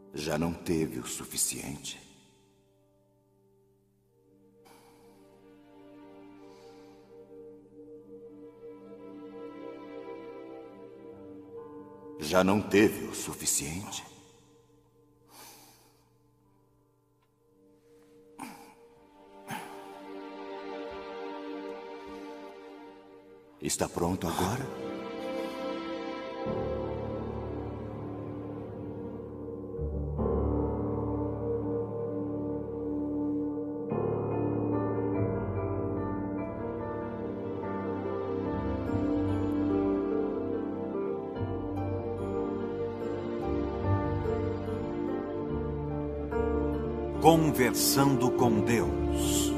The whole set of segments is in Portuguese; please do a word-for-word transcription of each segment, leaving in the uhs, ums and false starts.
Já não teve o suficiente? Já não teve o suficiente? Está pronto agora? Conversando com Deus.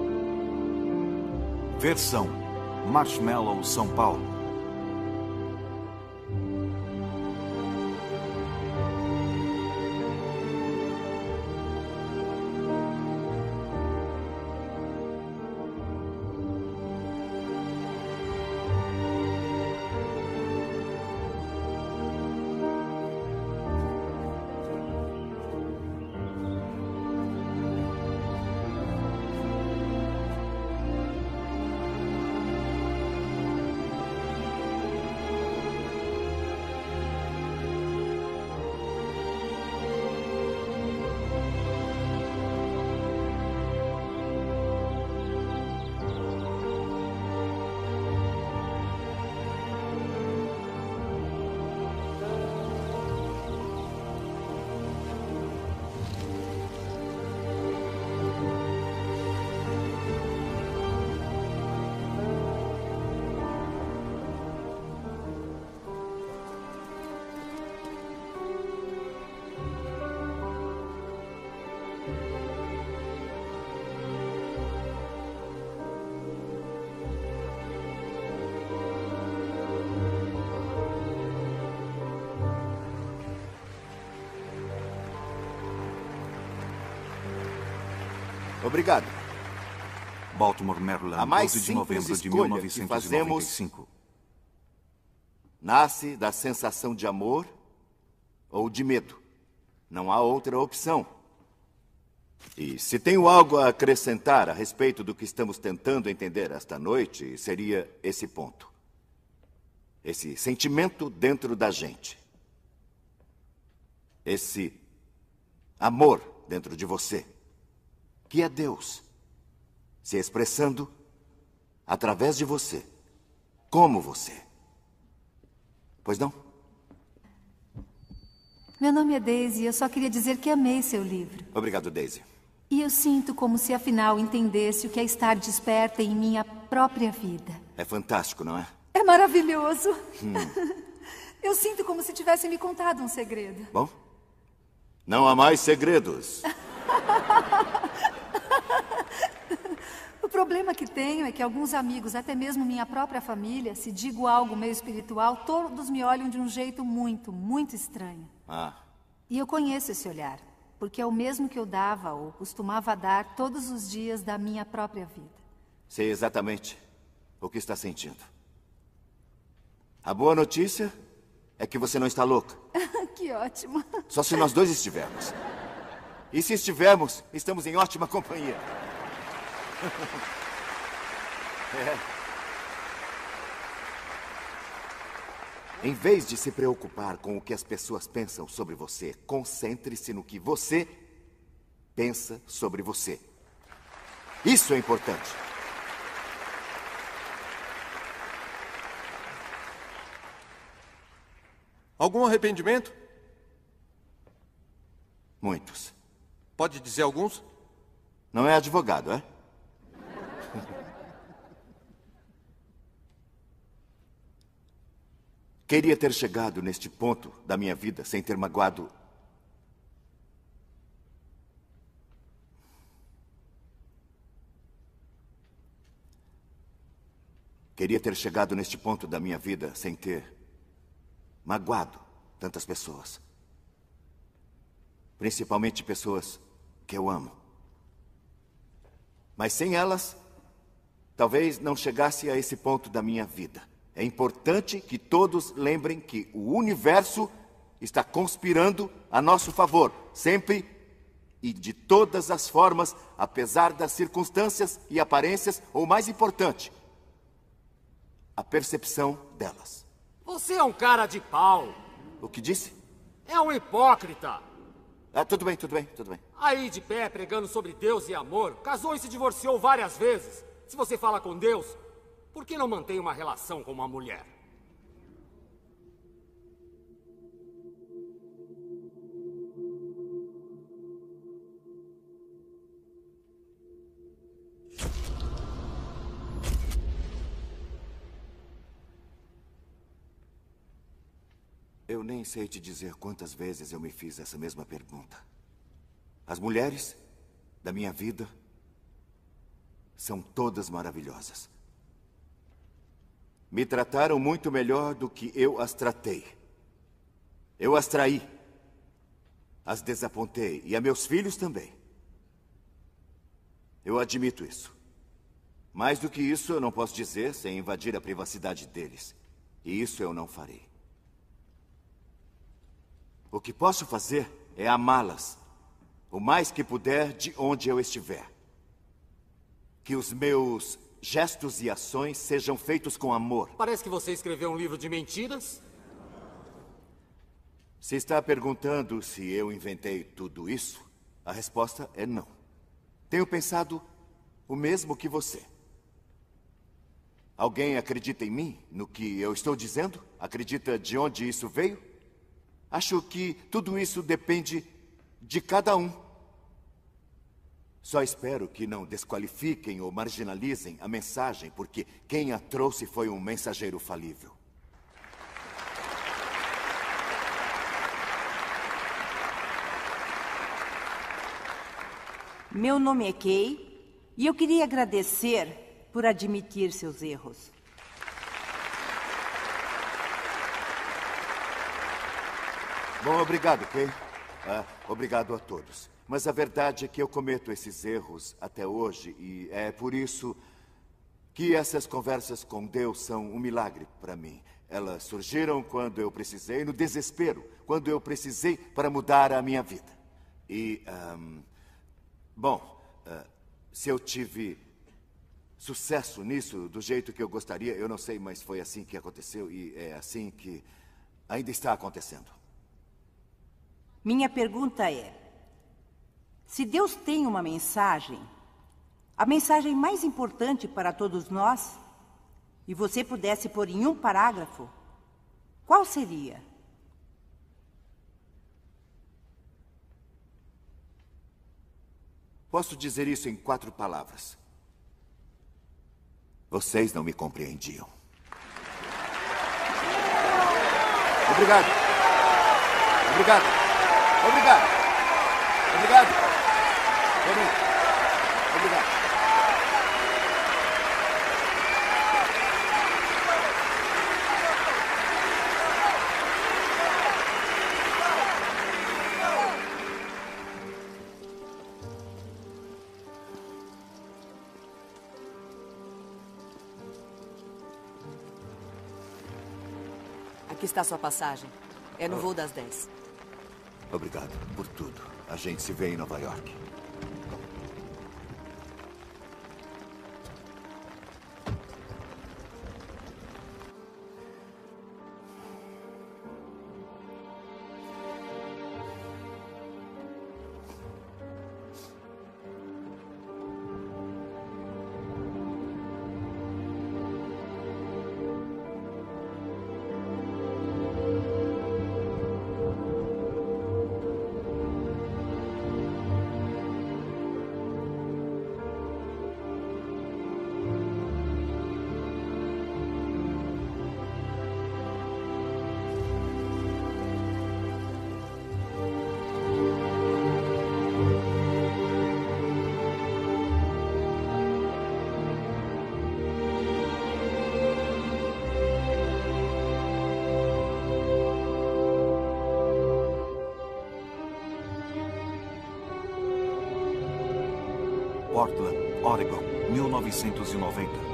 Versão Marshmallow, São Paulo. Obrigado. Baltimore, Maryland, A mais doze de simples novembro de escolha mil que novecentos e fazemos noventa e cinco. Nasce da sensação de amor ou de medo. Não há outra opção. E se tenho algo a acrescentar a respeito do que estamos tentando entender esta noite, seria esse ponto. Esse sentimento dentro da gente. Esse amor dentro de você. Que é Deus se expressando através de você, como você. Pois não? Meu nome é Daisy e eu só queria dizer que amei seu livro. Obrigado, Daisy. E eu sinto como se afinal entendesse o que é estar desperta em minha própria vida. É fantástico, não é? É maravilhoso. Hum. Eu sinto como se tivesse me contado um segredo. Bom, não há mais segredos. O problema que tenho é que alguns amigos, até mesmo minha própria família, se digo algo meio espiritual, todos me olham de um jeito muito, muito estranho. Ah. E eu conheço esse olhar, porque é o mesmo que eu dava ou costumava dar todos os dias da minha própria vida. Sei exatamente o que está sentindo. A boa notícia é que você não está louca. Que ótimo. Só se nós dois estivermos. E se estivermos, estamos em ótima companhia. É. Em vez de se preocupar com o que as pessoas pensam sobre você, concentre-se no que você pensa sobre você. Isso é importante. Algum arrependimento? Muitos. Pode dizer alguns? Não é advogado, é? Queria ter chegado neste ponto da minha vida sem ter magoado. Queria ter chegado neste ponto da minha vida sem ter magoado tantas pessoas. Principalmente pessoas que eu amo. Mas sem elas, talvez não chegasse a esse ponto da minha vida. É importante que todos lembrem que o universo está conspirando a nosso favor, sempre e de todas as formas, apesar das circunstâncias e aparências, ou mais importante, a percepção delas. Você é um cara de pau. O que disse? É um hipócrita. Ah, tudo bem, tudo bem, tudo bem. Aí de pé, pregando sobre Deus e amor, casou e se divorciou várias vezes. Se você fala com Deus, por que não mantém uma relação com uma mulher? Eu nem sei te dizer quantas vezes eu me fiz essa mesma pergunta. As mulheres da minha vida são todas maravilhosas. Me trataram muito melhor do que eu as tratei. Eu as traí. As desapontei. E a meus filhos também. Eu admito isso. Mais do que isso, eu não posso dizer sem invadir a privacidade deles. E isso eu não farei. O que posso fazer é amá-las, o mais que puder, de onde eu estiver. Que os meus gestos e ações sejam feitos com amor. Parece que você escreveu um livro de mentiras. Se está perguntando se eu inventei tudo isso, a resposta é não. Tenho pensado o mesmo que você. Alguém acredita em mim, no que eu estou dizendo? Acredita de onde isso veio? Acho que tudo isso depende de cada um. Só espero que não desqualifiquem ou marginalizem a mensagem, porque quem a trouxe foi um mensageiro falível. Meu nome é Kay e eu queria agradecer por admitir seus erros. Bom, obrigado, Kay. Ah, obrigado a todos. Mas a verdade é que eu cometo esses erros até hoje e é por isso que essas conversas com Deus são um milagre para mim. Elas surgiram quando eu precisei, no desespero, quando eu precisei para mudar a minha vida. E, um, bom, uh, se eu tive sucesso nisso do jeito que eu gostaria, eu não sei, mas foi assim que aconteceu e é assim que ainda está acontecendo. Minha pergunta é, se Deus tem uma mensagem, a mensagem mais importante para todos nós, e você pudesse pôr em um parágrafo, qual seria? Posso dizer isso em quatro palavras. Vocês não me compreendiam. Obrigado. Obrigado. Obrigado. Obrigado. Obrigado. Aqui está sua passagem. É no voo das dez. Obrigado por tudo. A gente se vê em Nova York. Portland, Oregon, mil novecentos e noventa.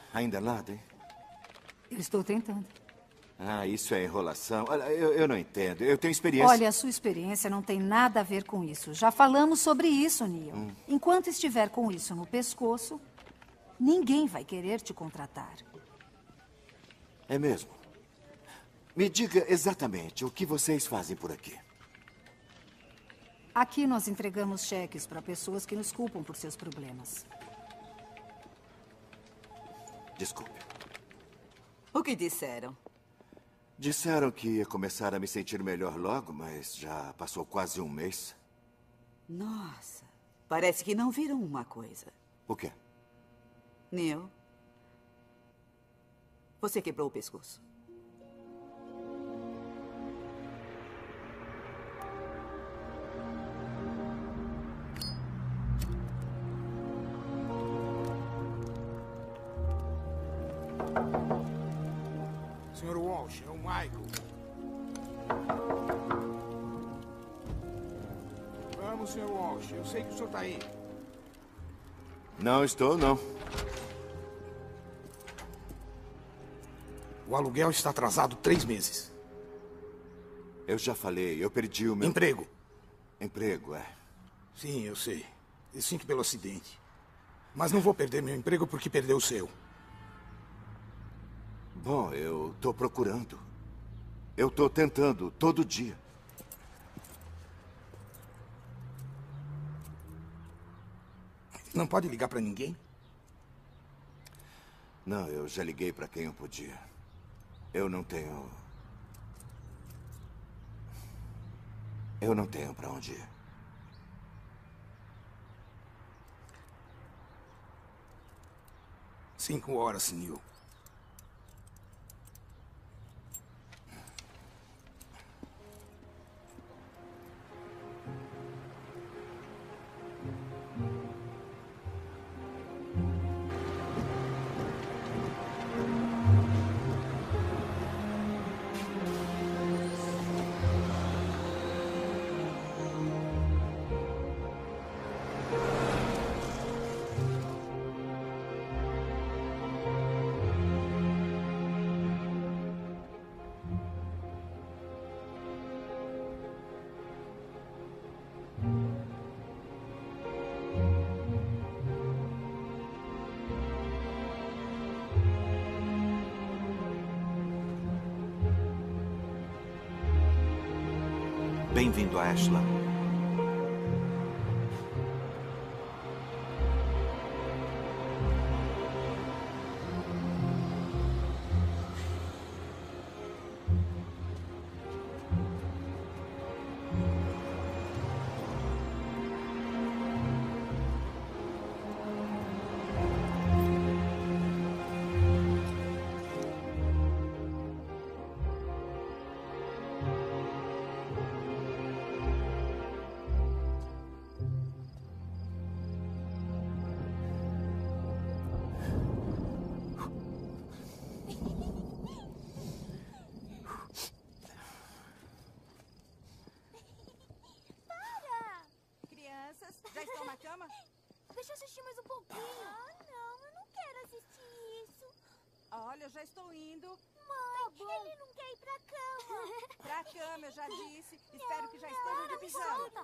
Ainda nada, hein? Eu estou tentando. Ah, isso é enrolação. Olha, eu, eu não entendo. Eu tenho experiência... Olha, a sua experiência não tem nada a ver com isso. Já falamos sobre isso, Neil. Hum. Enquanto estiver com isso no pescoço, ninguém vai querer te contratar. É mesmo? Me diga exatamente o que vocês fazem por aqui. Aqui nós entregamos cheques para pessoas que nos culpam por seus problemas. Desculpe. O que disseram? Disseram que ia começar a me sentir melhor logo, mas já passou quase um mês. Nossa, parece que não viram uma coisa. O quê? Neil, você quebrou o pescoço. senhor Walsh, é o Michael. Vamos, senhor Walsh. Eu sei que o senhor está aí. Não estou, não. O aluguel está atrasado três meses. Eu já falei, eu perdi o meu... Emprego. Emprego, é. Sim, eu sei. Eu sinto pelo acidente. Mas não vou perder meu emprego porque perdeu o seu. Bom, eu tô procurando. Eu tô tentando todo dia. Não pode ligar para ninguém? Não, eu já liguei para quem eu podia. Eu não tenho... Eu não tenho para onde ir. Cinco horas, Neil. Bem-vindo a Ashland. Já estão na cama? Deixa eu assistir mais um pouquinho. Ah, não, eu não quero assistir isso. Olha, eu já estou indo. Mãe, tá ele não quer ir pra cama. Pra cama, eu já disse. Não, Espero que já não, estejam de não, pijama. solta.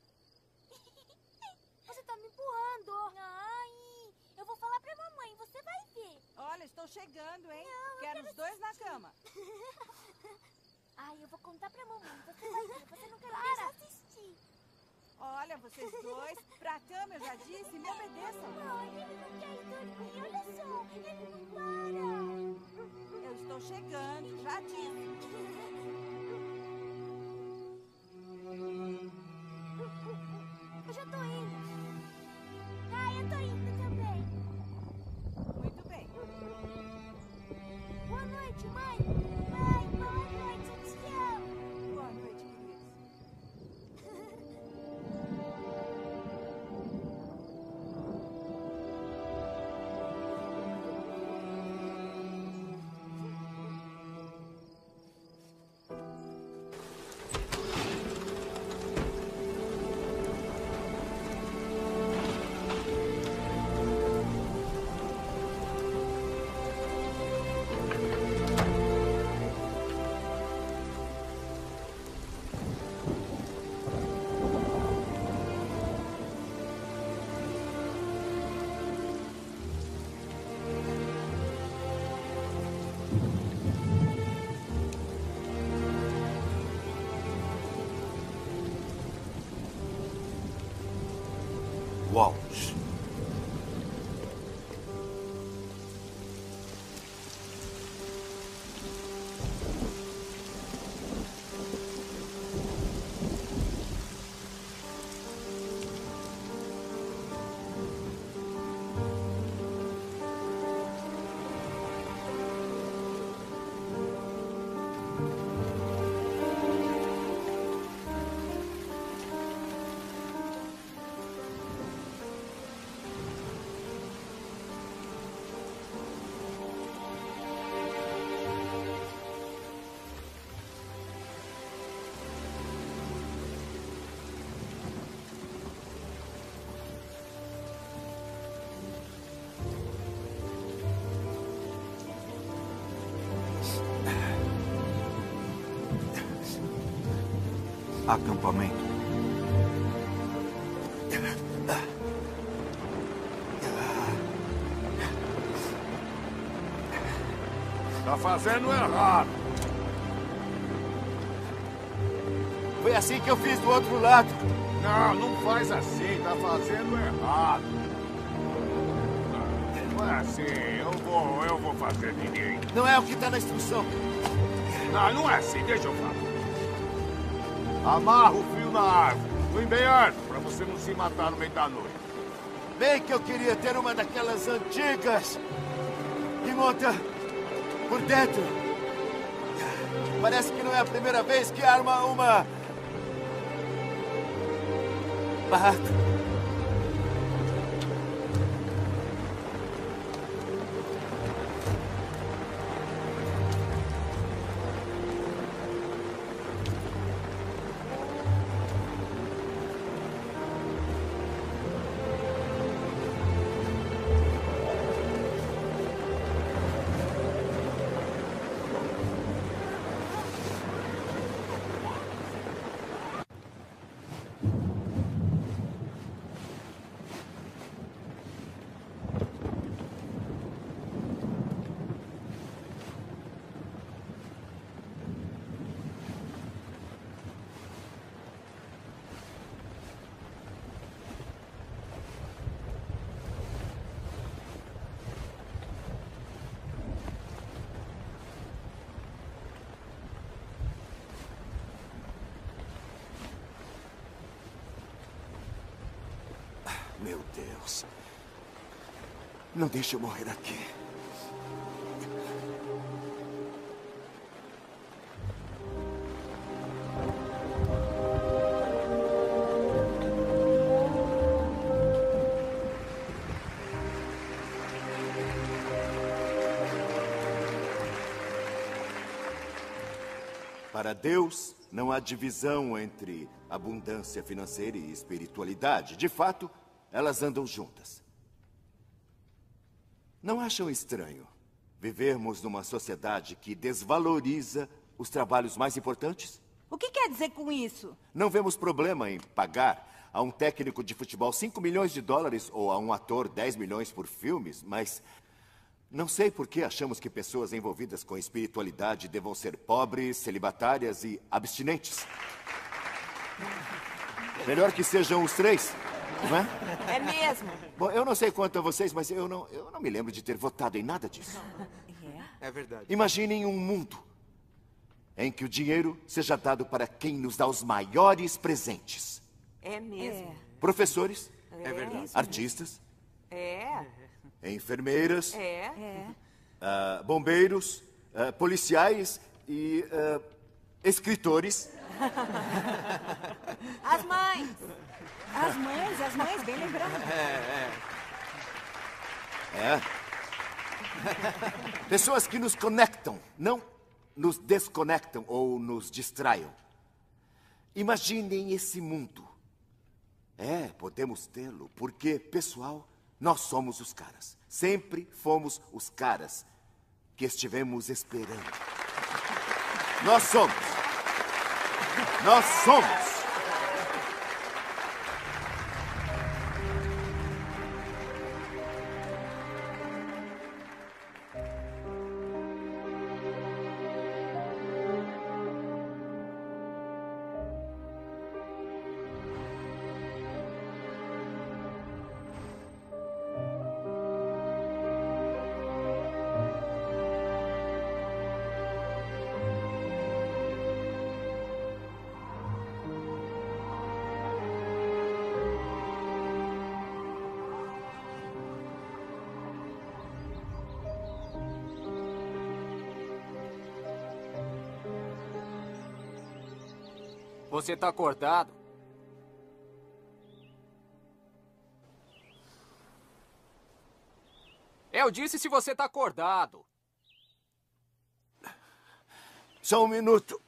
Você tá me empurrando. Ai, eu vou falar pra mamãe, você vai ver. Olha, estou chegando, hein? Não, quero, quero os dois assistir. na cama. Ai, eu vou contar pra mamãe, você vai ver. Você não quer me deixar assistir. Olha, vocês dois, pra cama, eu já disse, me obedeçam. Ai, ele não quer ir dormir, olha só, ele não para. Eu estou chegando, já disse. Eu já tô indo. Ai, eu tô indo também. Muito bem. Boa noite, mãe. Mãe, boa noite, eu te amo. Boa noite, queridos. Walsh. Acampamento. Tá fazendo errado. Foi assim que eu fiz do outro lado. Não, não faz assim. Tá fazendo errado. Não é assim. Eu vou, eu vou fazer direito. Não é o que está na instrução. Não, não é assim. Deixa eu falar. Amarra o fio na árvore. Põe bem alto, pra você não se matar no meio da noite. Bem que eu queria ter uma daquelas antigas que monta por dentro. Parece que não é a primeira vez que arma uma barraca. Meu Deus. Não deixe eu morrer aqui. Para Deus, não há divisão entre abundância financeira e espiritualidade. De fato, elas andam juntas. Não acham estranho vivermos numa sociedade que desvaloriza os trabalhos mais importantes? O que quer dizer com isso? Não vemos problema em pagar a um técnico de futebol cinco milhões de dólares ou a um ator dez milhões por filmes, mas não sei por que achamos que pessoas envolvidas com espiritualidade devam ser pobres, celibatárias e abstinentes. Melhor que sejam os três, não é? É mesmo. Bom, eu não sei quanto a vocês, mas eu não, eu não me lembro de ter votado em nada disso. É verdade. Imaginem um mundo em que o dinheiro seja dado para quem nos dá os maiores presentes. É mesmo. Professores, É verdade. artistas, É. enfermeiras, É. É. ah, bombeiros, ah, policiais e ah, escritores. As mães. As mães, as mães, bem lembrado. É, é. É. Pessoas que nos conectam, não nos desconectam ou nos distraiam. Imaginem esse mundo. É, podemos tê-lo, porque, pessoal, nós somos os caras. Sempre fomos os caras que estivemos esperando. Nós somos. Nós somos. Você tá acordado? Eu disse se você tá acordado. Só um minuto.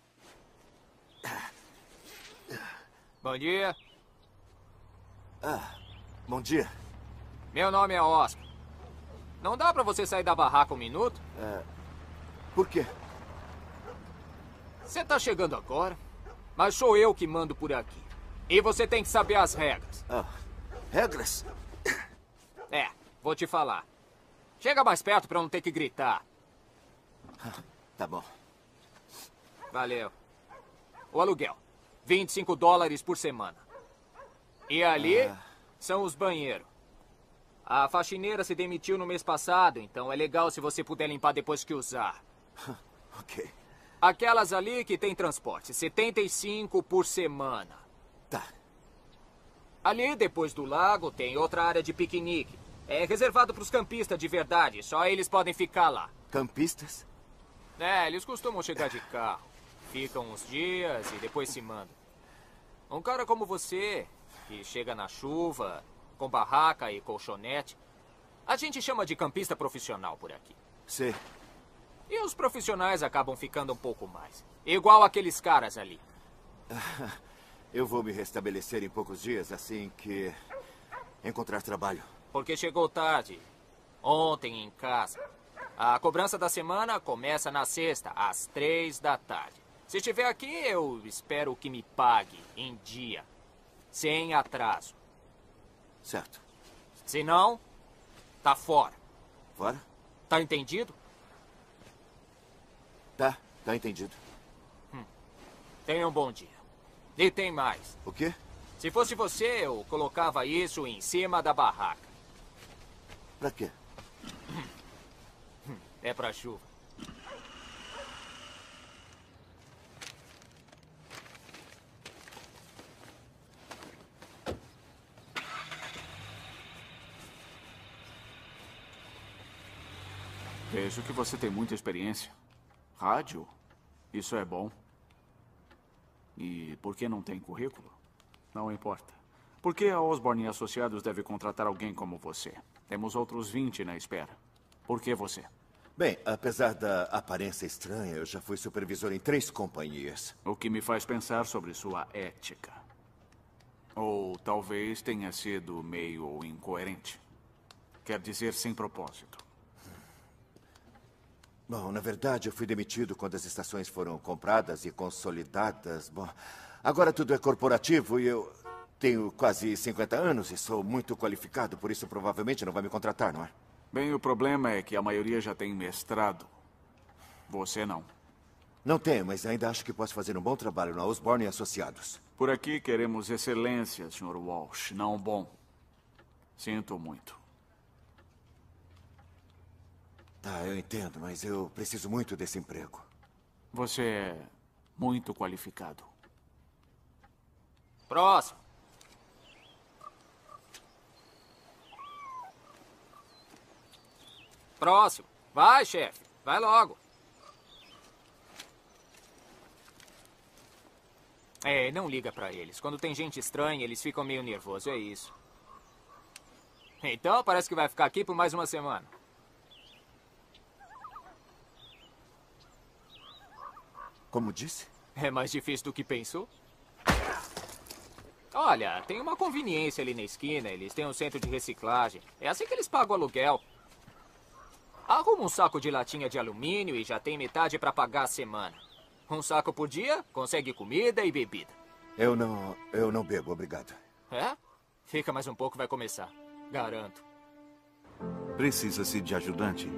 Bom dia. Ah, bom dia. Meu nome é Oscar. Não dá pra você sair da barraca um minuto? É, por quê? Você tá chegando agora, mas sou eu que mando por aqui. E você tem que saber as regras. Ah, regras? É, vou te falar. Chega mais perto pra eu não ter que gritar. Tá bom. Valeu. O aluguel. vinte e cinco dólares por semana. E ali Ah. são os banheiros. A faxineira se demitiu no mês passado, então é legal se você puder limpar depois que usar. Ok. Aquelas ali que tem transporte, setenta e cinco por semana. Tá. Ali, depois do lago, tem outra área de piquenique. É reservado para os campistas de verdade, só eles podem ficar lá. Campistas? É, eles costumam chegar de carro. Ficam uns dias e depois se mandam. Um cara como você, que chega na chuva, com barraca e colchonete, a gente chama de campista profissional por aqui. Sei. E os profissionais acabam ficando um pouco mais. Igual aqueles caras ali. Eu vou me restabelecer em poucos dias, assim que encontrar trabalho. Porque chegou tarde. Ontem em casa. A cobrança da semana começa na sexta, às três da tarde. Se estiver aqui, eu espero que me pague em dia. Sem atraso. Certo. Se não, tá fora. Fora? Tá entendido? Tá, tá entendido. Hum. Tenha um bom dia. E tem mais. O quê? Se fosse você, eu colocava isso em cima da barraca. Pra quê? É pra chuva. Vejo que você tem muita experiência. Rádio? Isso é bom. E por que não tem currículo? Não importa. Por que a Osborne e Associados deve contratar alguém como você? Temos outros vinte na espera. Por que você? Bem, apesar da aparência estranha, eu já fui supervisor em três companhias. O que me faz pensar sobre sua ética. Ou talvez tenha sido meio incoerente. Quer dizer, sem propósito. Bom, na verdade, eu fui demitido quando as estações foram compradas e consolidadas. Bom, agora tudo é corporativo e eu tenho quase cinquenta anos e sou muito qualificado, por isso provavelmente não vai me contratar, não é? Bem, o problema é que a maioria já tem mestrado. Você não. Não tenho, mas ainda acho que posso fazer um bom trabalho na Osborne e Associados. Por aqui queremos excelência, senhor Walsh, não bom. Sinto muito. Tá, eu entendo, mas eu preciso muito desse emprego. Você é muito qualificado. Próximo. Próximo. Vai, chefe. Vai logo. É, não liga pra eles. Quando tem gente estranha, eles ficam meio nervosos, é isso. Então, parece que vai ficar aqui por mais uma semana. Como disse? É mais difícil do que pensou? Olha, tem uma conveniência ali na esquina. Eles têm um centro de reciclagem. É assim que eles pagam o aluguel. Arruma um saco de latinha de alumínio e já tem metade para pagar a semana. Um saco por dia, consegue comida e bebida. Eu não... eu não bebo, obrigado. É? Fica mais um pouco, vai começar. Garanto. Precisa-se de ajudante?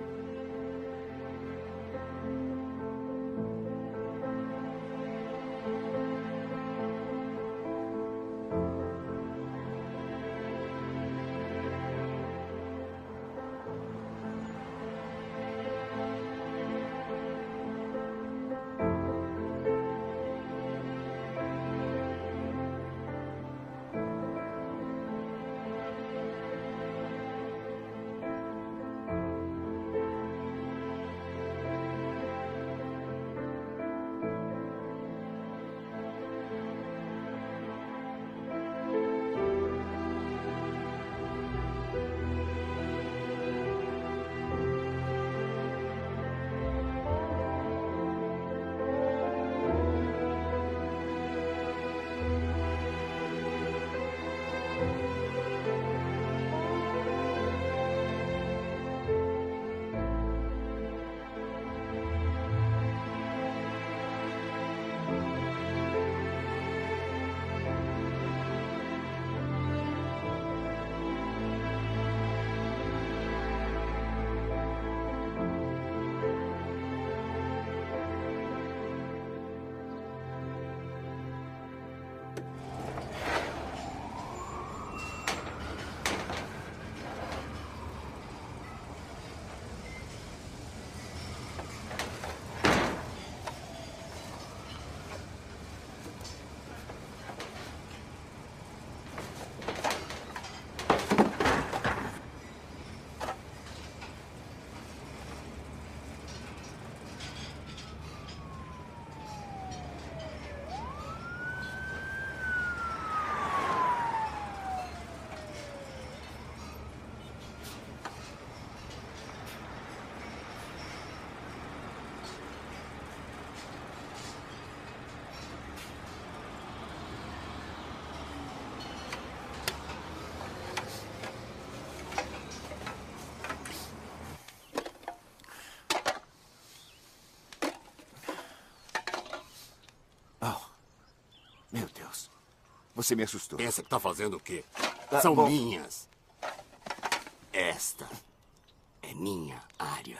Você me assustou. Pensa que tá fazendo o quê? Ah, São bom. minhas. Esta é minha área.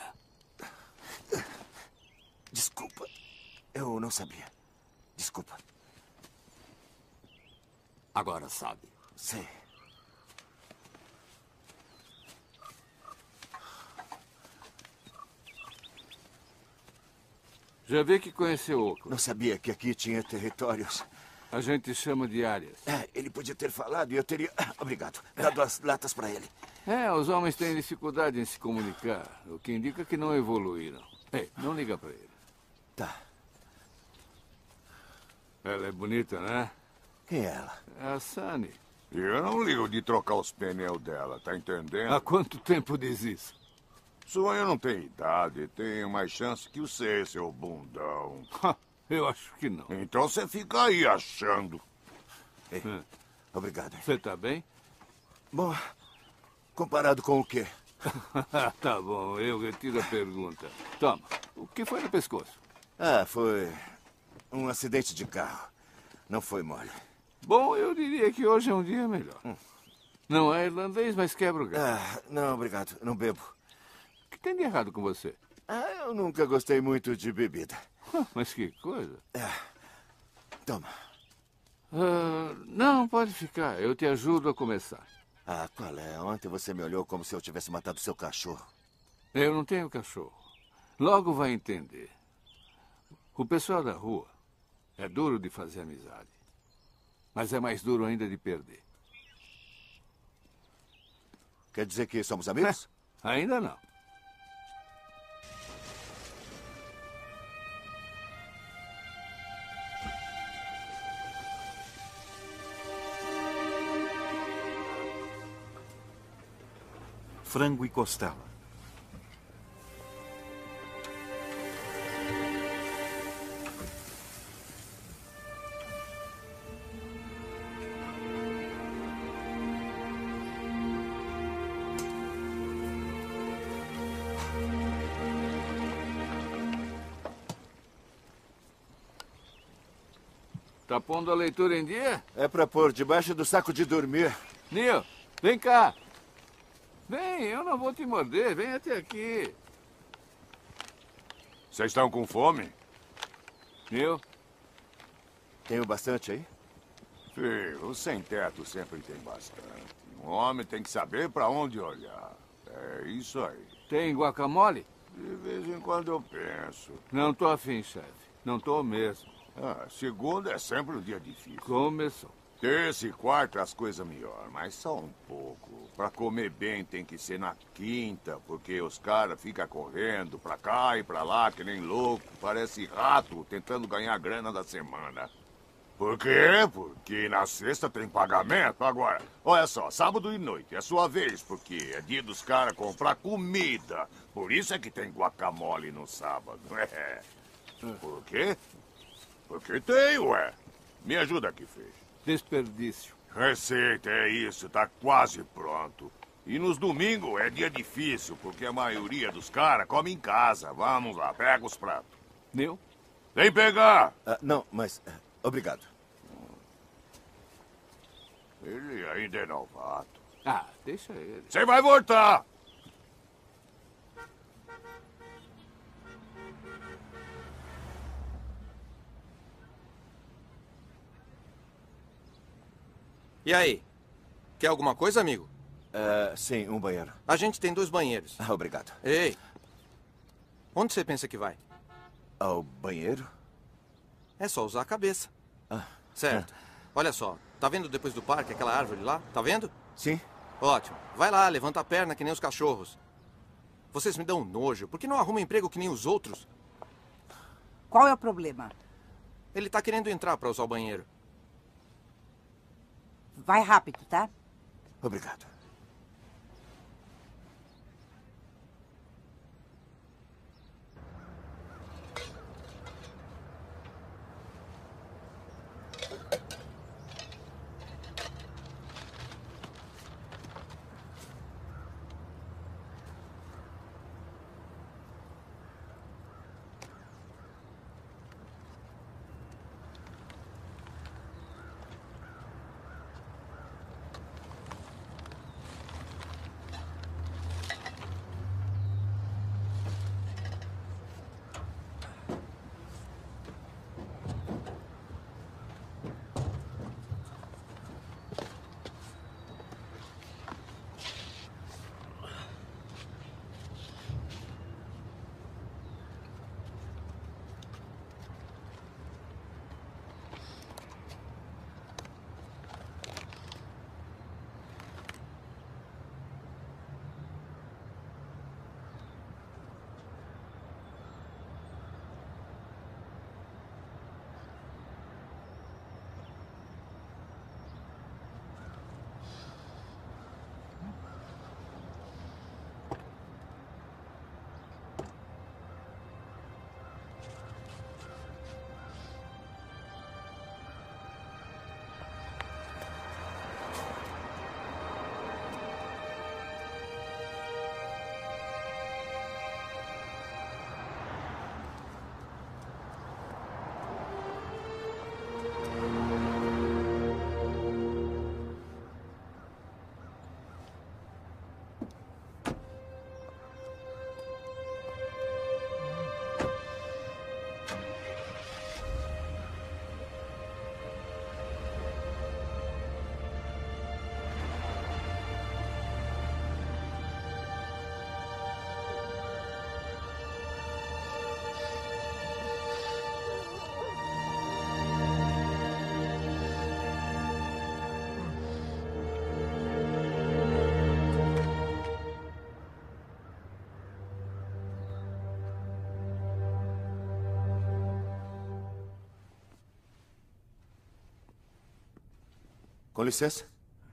Desculpa. Eu não sabia. Desculpa. Agora sabe. Sei. Já vê que conheceu Oakland. Não sabia que aqui tinha territórios. A gente chama de áreas. É, ele podia ter falado e eu teria... Ah, obrigado. Dado as latas para ele. É, os homens têm dificuldade em se comunicar, o que indica que não evoluíram. Ei, não liga para ele. Tá. Ela é bonita, né? Quem é ela? É a Sunny. E eu não ligo de trocar os pneus dela, tá entendendo? Há quanto tempo diz isso? Sonho não tem idade, tem mais chance que você, seu bundão. Eu acho que não. Então você fica aí achando. Ei, É. obrigado. Você tá bem? Bom, comparado com o quê? Tá bom, eu retiro a pergunta. Toma, o que foi no pescoço? Ah, foi um acidente de carro. Não foi mole. Bom, eu diria que hoje é um dia melhor. Hum. Não é irlandês, mas quebra o galho. Ah, não, obrigado. Não bebo. O que tem de errado com você? Ah, eu nunca gostei muito de bebida. Mas que coisa. É. Toma. Ah, não, pode ficar. Eu te ajudo a começar. Ah, qual é? Ontem você me olhou como se eu tivesse matado seu cachorro. Eu não tenho cachorro. Logo vai entender. O pessoal da rua é duro de fazer amizade. Mas é mais duro ainda de perder. Quer dizer que somos amigos? É, ainda não. Frango e costela. Tá pondo a leitura em dia? É pra pôr debaixo do saco de dormir. Neil, vem cá. Vem, eu não vou te morder. Vem até aqui. Vocês estão com fome? Neil? Tenho bastante aí? Filho, o sem-teto sempre tem bastante. Um homem tem que saber para onde olhar. É isso aí. Tem guacamole? De vez em quando eu penso. Não tô afim, chefe. Não tô mesmo. Ah, segunda é sempre um dia difícil. Começou. Terça e quarta as coisas melhor, mas só um pouco. Pra comer bem tem que ser na quinta, porque os caras ficam correndo pra cá e pra lá que nem louco. Parece rato tentando ganhar a grana da semana. Por quê? Porque na sexta tem pagamento. Agora, olha só, sábado e noite é sua vez, porque é dia dos caras comprar comida. Por isso é que tem guacamole no sábado. É. Por quê? Porque tem, ué. Me ajuda aqui, Feixe. Desperdício. Receita, é isso, tá quase pronto. E nos domingos é dia difícil, porque a maioria dos caras come em casa. Vamos lá, pega os pratos. Neil? Vem pegar! Ah, não, mas... ah, obrigado. Ele ainda é novato. Ah, deixa ele. Você vai voltar! E aí? Quer alguma coisa, amigo? Uh, sim, um banheiro. A gente tem dois banheiros. Ah, obrigado. Ei, onde você pensa que vai? Ao banheiro? É só usar a cabeça. Ah. Certo. Olha só, tá vendo depois do parque aquela árvore lá? Tá vendo? Sim. Ótimo. Vai lá, levanta a perna que nem os cachorros. Vocês me dão nojo. Por que não arruma emprego que nem os outros? Qual é o problema? Ele tá querendo entrar pra usar o banheiro. Vai rápido, tá? Obrigado. Com licença.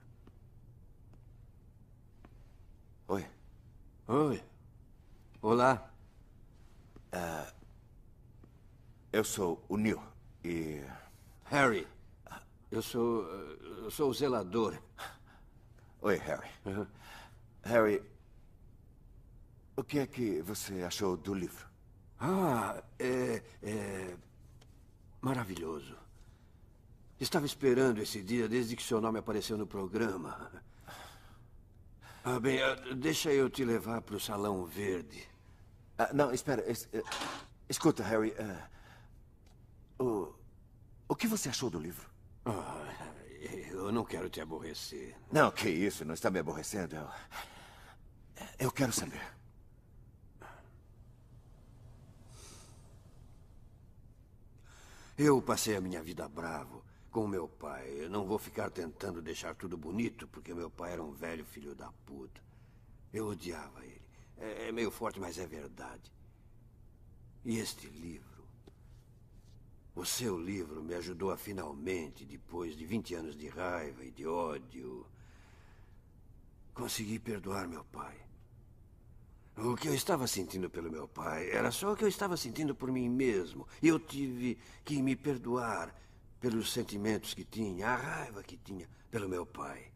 Oi. Oi. Olá. Uh, eu sou o Neil e... Harry. Eu sou... Eu sou o zelador. Oi, Harry. Uhum. Harry, o que é que você achou do livro? Ah, é... é... maravilhoso. Estava esperando esse dia desde que seu nome apareceu no programa. Ah, bem, deixa eu te levar para o Salão Verde. Ah, não, espera. Es, uh, escuta, Harry. Uh, o, o que você achou do livro? Ah, eu não quero te aborrecer. Não, que isso. Não está me aborrecendo. Eu, eu quero saber. Eu passei a minha vida bravo com meu pai. Eu não vou ficar tentando deixar tudo bonito, porque meu pai era um velho filho da puta. Eu odiava ele. É meio forte, mas é verdade. E este livro, o seu livro, me ajudou a finalmente, depois de vinte anos de raiva e de ódio, conseguir perdoar meu pai. O que eu estava sentindo pelo meu pai era só o que eu estava sentindo por mim mesmo. E eu tive que me perdoar pelos sentimentos que tinha, a raiva que tinha pelo meu pai.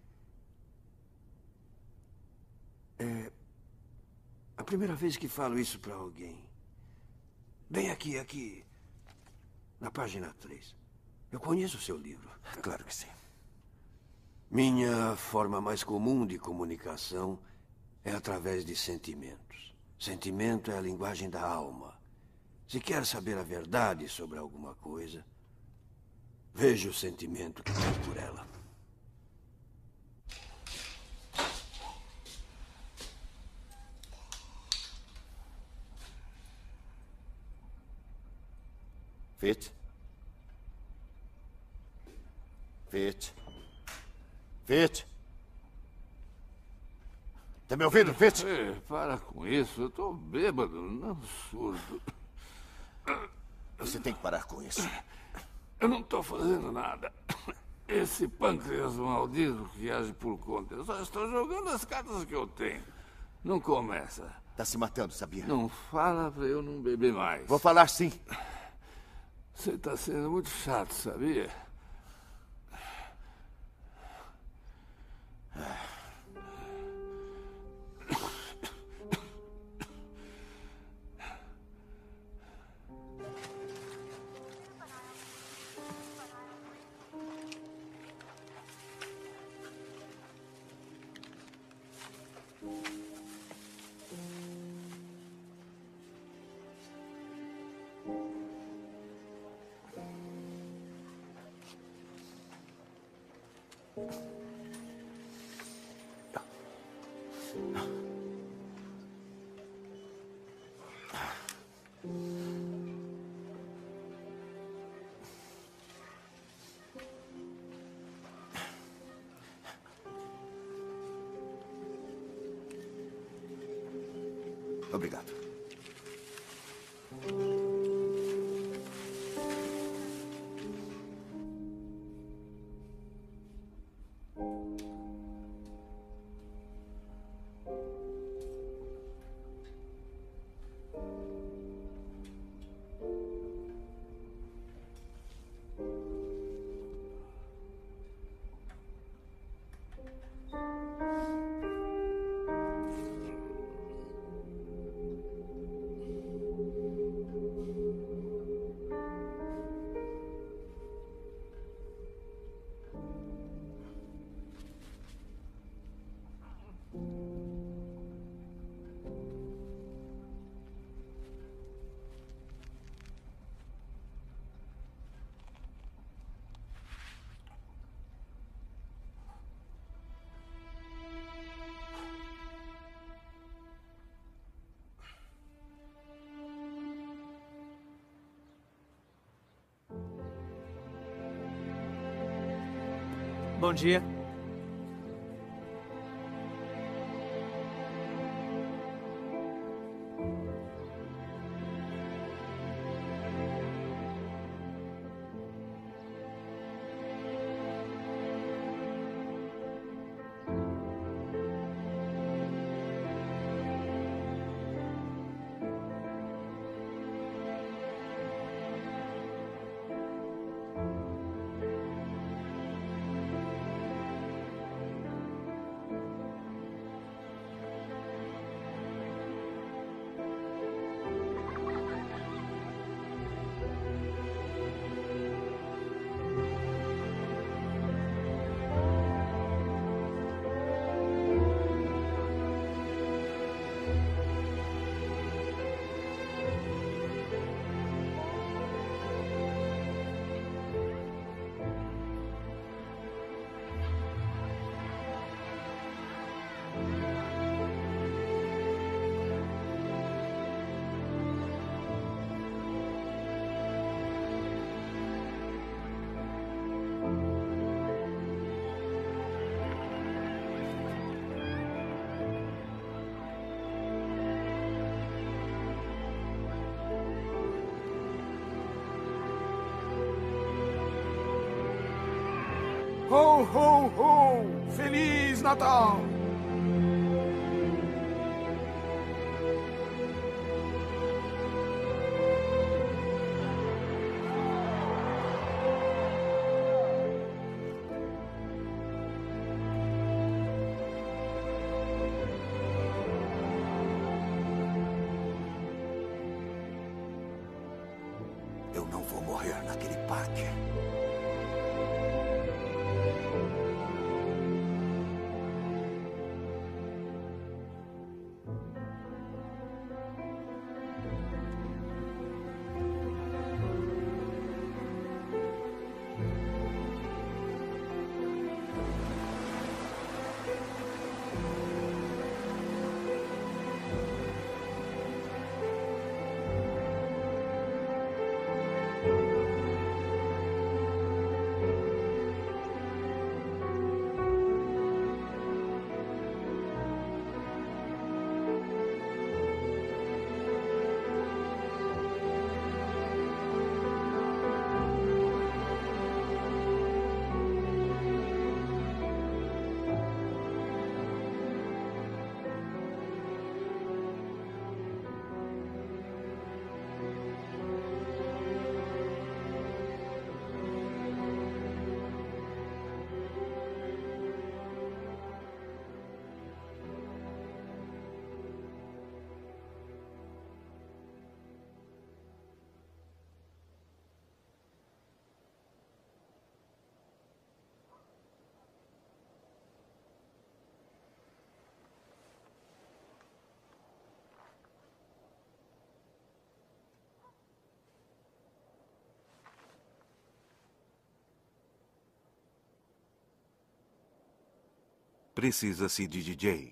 É a primeira vez que falo isso para alguém. Bem aqui, aqui, na página três. Eu conheço o seu livro. Claro que sim. Minha forma mais comum de comunicação é através de sentimentos. Sentimento é a linguagem da alma. Se quer saber a verdade sobre alguma coisa, veja o sentimento que tem por ela. Fitch? Fitch? Fitch? Tá me ouvindo, Fitch? Ei, para com isso. Eu tô bêbado, não surdo. Você tem que parar com isso. Eu não tô fazendo nada. Esse pâncreas maldito que age por conta. Eu só estou jogando as cartas que eu tenho. Não começa. Tá se matando, sabia? Não fala pra eu não beber mais. Vou falar sim. Você tá sendo muito chato, sabia? Obrigado. Bom dia. Ho, ho, ho! Feliz Natal! Eu não vou morrer naquele parque. Precisa-se de D J.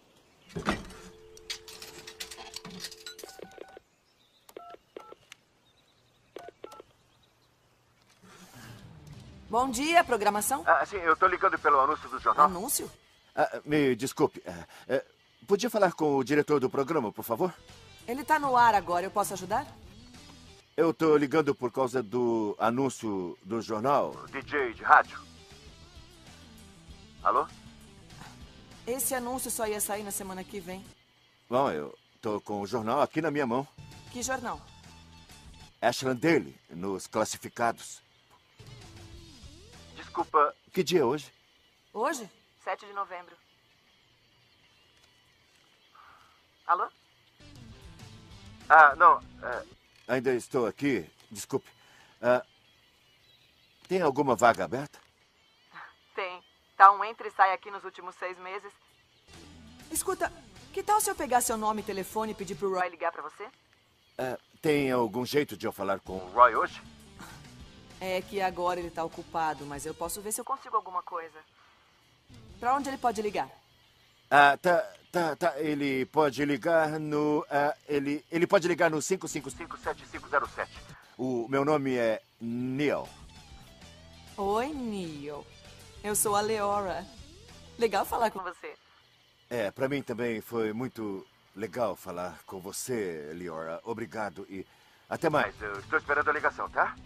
Bom dia, programação? Ah, sim, eu tô ligando pelo anúncio do jornal. Anúncio? Ah, me desculpe. ah, ah, podia falar com o diretor do programa, por favor? Ele tá no ar agora, eu posso ajudar? Eu tô ligando por causa do anúncio do jornal. D J de rádio. Alô? Esse anúncio só ia sair na semana que vem. Bom, eu tô com o jornal aqui na minha mão. Que jornal? Ashland Daily, nos classificados. Desculpa, que dia é hoje? Hoje? sete de novembro. Alô? Ah, não. é, ainda estou aqui. Desculpe. Ah, tem alguma vaga aberta? Tem. Tá um entra e sai aqui nos últimos seis meses. Escuta, que tal se eu pegar seu nome e telefone e pedir pro Roy ligar pra você? Ah, tem algum jeito de eu falar com o Roy hoje? É que agora ele tá ocupado, mas eu posso ver se eu consigo alguma coisa. Pra onde ele pode ligar? Ah, tá, tá, tá. Ele pode ligar no... ah, ele, ele pode ligar no cinco cinco cinco, sete cinco zero sete. O meu nome é Neil. Oi, Neil. Eu sou a Leora. Legal falar com você. É, pra mim também foi muito legal falar com você, Leora. Obrigado e até mais. Eu estou esperando a ligação, tá?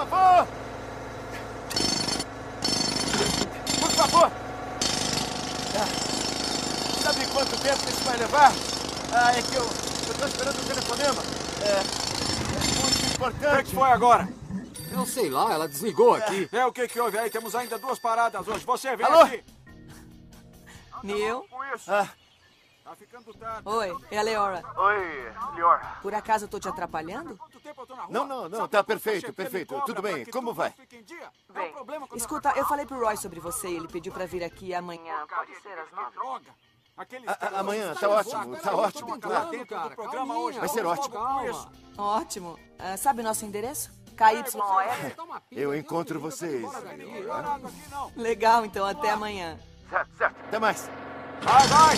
favor! Por favor! Ah, sabe quanto tempo isso vai levar? Ah, é que eu estou esperando o telefonema. É, é muito importante. O que, que foi agora? Eu sei lá, ela desligou aqui. É, o que que houve aí? Temos ainda duas paradas hoje. Você vem Alô? aqui. Neil? Ah, Tá ficando tarde. Oi, é a Leora. Oi, Leora. Por acaso eu tô te atrapalhando? não, não, não, tá perfeito, perfeito. Tudo bem, como vai? Bem, escuta, eu falei pro Roy sobre você e ele pediu pra vir aqui amanhã. Pode ser às nove? A- a- amanhã, tá ótimo, tá ótimo, claro. Vai ser ótimo. Ótimo. Ah, sabe o nosso endereço? K Y O F? Eu encontro vocês. Legal, então até amanhã. Certo, certo. Até mais. Vai, vai!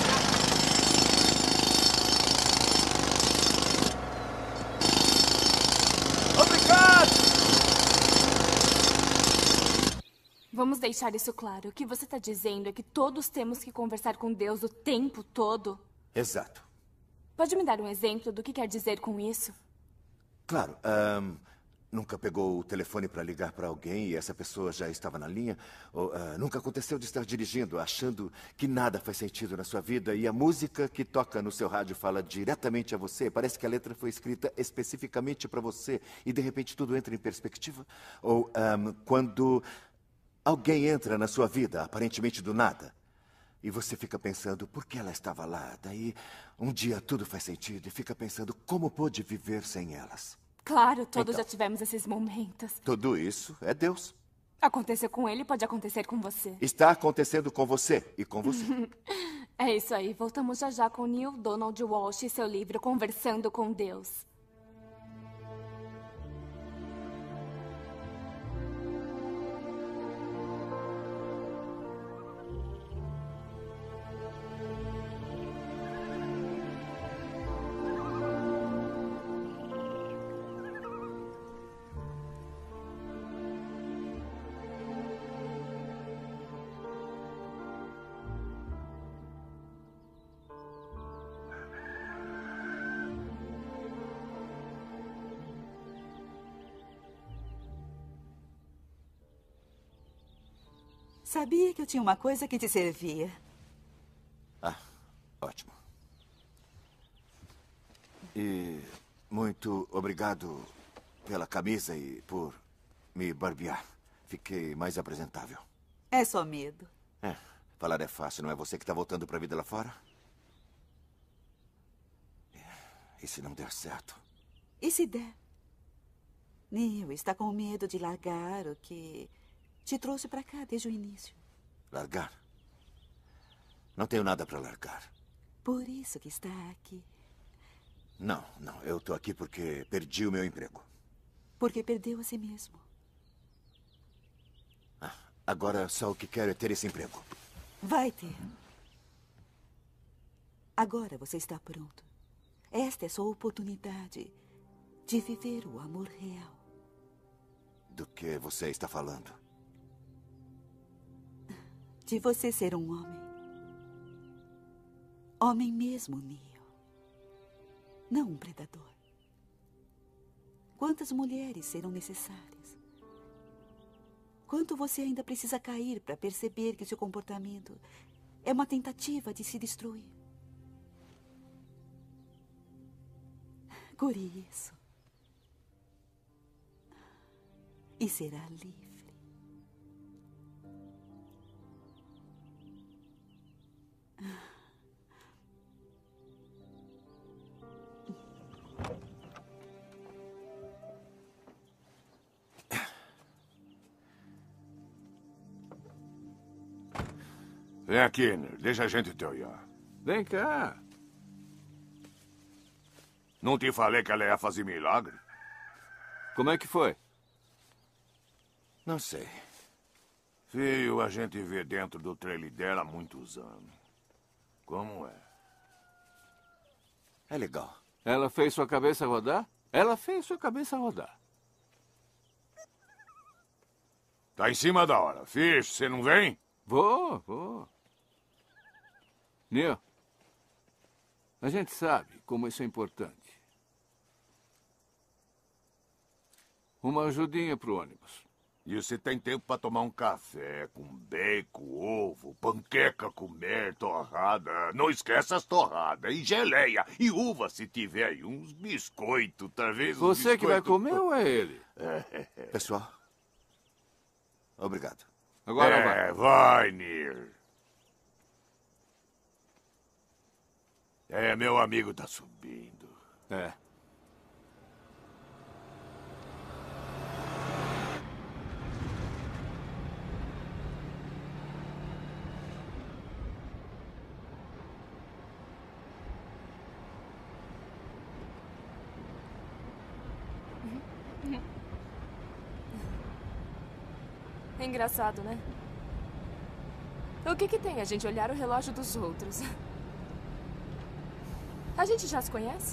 Obrigado! Vamos deixar isso claro. O que você está dizendo é que todos temos que conversar com Deus o tempo todo? Exato. Pode me dar um exemplo do que quer dizer com isso? Claro. ahn, nunca pegou o telefone para ligar para alguém e essa pessoa já estava na linha? Ou ah, nunca aconteceu de estar dirigindo, achando que nada faz sentido na sua vida e a música que toca no seu rádio fala diretamente a você? Parece que a letra foi escrita especificamente para você e de repente tudo entra em perspectiva? Ou ahm, quando alguém entra na sua vida, aparentemente do nada, e você fica pensando por que ela estava lá? Daí um dia tudo faz sentido e fica pensando como pôde viver sem elas. Claro, todos Então. já tivemos esses momentos. Tudo isso é Deus. Aconteceu com ele, pode acontecer com você. Está acontecendo com você e com você. É isso aí. Voltamos já já com Neil Donald Walsh e seu livro Conversando com Deus. Sabia que eu tinha uma coisa que te servia. Ah, ótimo. E muito obrigado pela camisa e por me barbear. Fiquei mais apresentável. É só medo. É, falar é fácil, não é você que está voltando para a vida lá fora? E se não der certo? E se der? Neil está com medo de largar o que te trouxe para cá desde o início. Largar? Não tenho nada para largar. Por isso que está aqui. Não, não. Eu estou aqui porque perdi o meu emprego. Porque perdeu a si mesmo. Ah, agora só o que quero é ter esse emprego. Vai ter. Agora você está pronto. Esta é sua oportunidade de viver o amor real. Do que você está falando? De você ser um homem. Homem mesmo, Neil. Não um predador. Quantas mulheres serão necessárias? Quanto você ainda precisa cair para perceber que seu comportamento é uma tentativa de se destruir? Cure isso. E será livre. Vem aqui, Ner. Deixa a gente te olhar. Vem cá. Não te falei que ela ia fazer milagre? Como é que foi? Não sei. Filho, a gente vê dentro do trailer dela há muitos anos. Como é? É legal. Ela fez sua cabeça rodar? Ela fez sua cabeça rodar. Tá em cima da hora. Fish, você não vem? Vou, vou. Neil, a gente sabe como isso é importante. Uma ajudinha pro ônibus. E você tem tempo para tomar um café com bacon, ovo, panqueca comer, torrada. Não esquece as torradas. E geleia. E uva, se tiver aí. Uns biscoitos, talvez. uns Você que vai biscoito- comer ou é ele? Pessoal, obrigado. Agora é, vai. vai, Nir. É, meu amigo tá subindo. É. É engraçado, né? O que que tem a gente olhar o relógio dos outros? A gente já se conhece?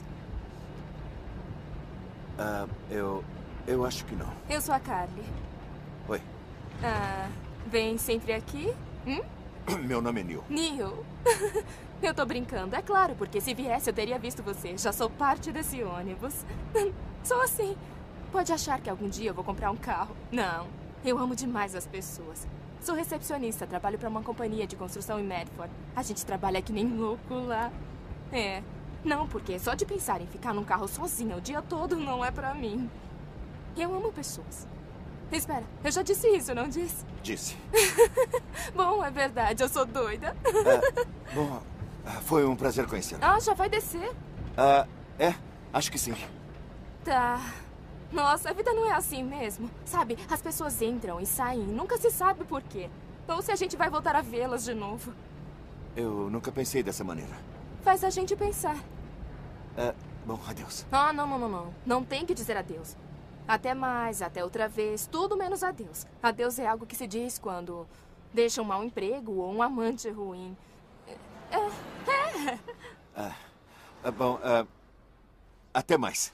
Ah, eu... eu acho que não. Eu sou a Carly. Oi, Ah, vem sempre aqui? Hum? meu nome é Neil. Neil. Eu tô brincando, é claro, porque se viesse eu teria visto você. Já sou parte desse ônibus. Sou assim. Pode achar que algum dia eu vou comprar um carro. Não, eu amo demais as pessoas. Sou recepcionista, trabalho para uma companhia de construção em Medford. A gente trabalha que nem louco lá. É, não, porque só de pensar em ficar num carro sozinha o dia todo não é pra mim. Eu amo pessoas. Espera, eu já disse isso, não disse? Disse. Bom, é verdade, eu sou doida. Ah, bom, ah, foi um prazer conhecê-lo. Ah, já vai descer? Ah, é, acho que sim. Tá. Nossa, a vida não é assim mesmo. Sabe, as pessoas entram e saem, nunca se sabe por quê. Ou se a gente vai voltar a vê-las de novo. Eu nunca pensei dessa maneira. Faz a gente pensar. Ah, bom, adeus. Ah, não, não, não, não. Não tem que dizer adeus. Até mais, até outra vez, tudo menos adeus. Adeus é algo que se diz quando deixa um mau emprego ou um amante ruim. É. é. Ah, ah, bom, ah, até mais.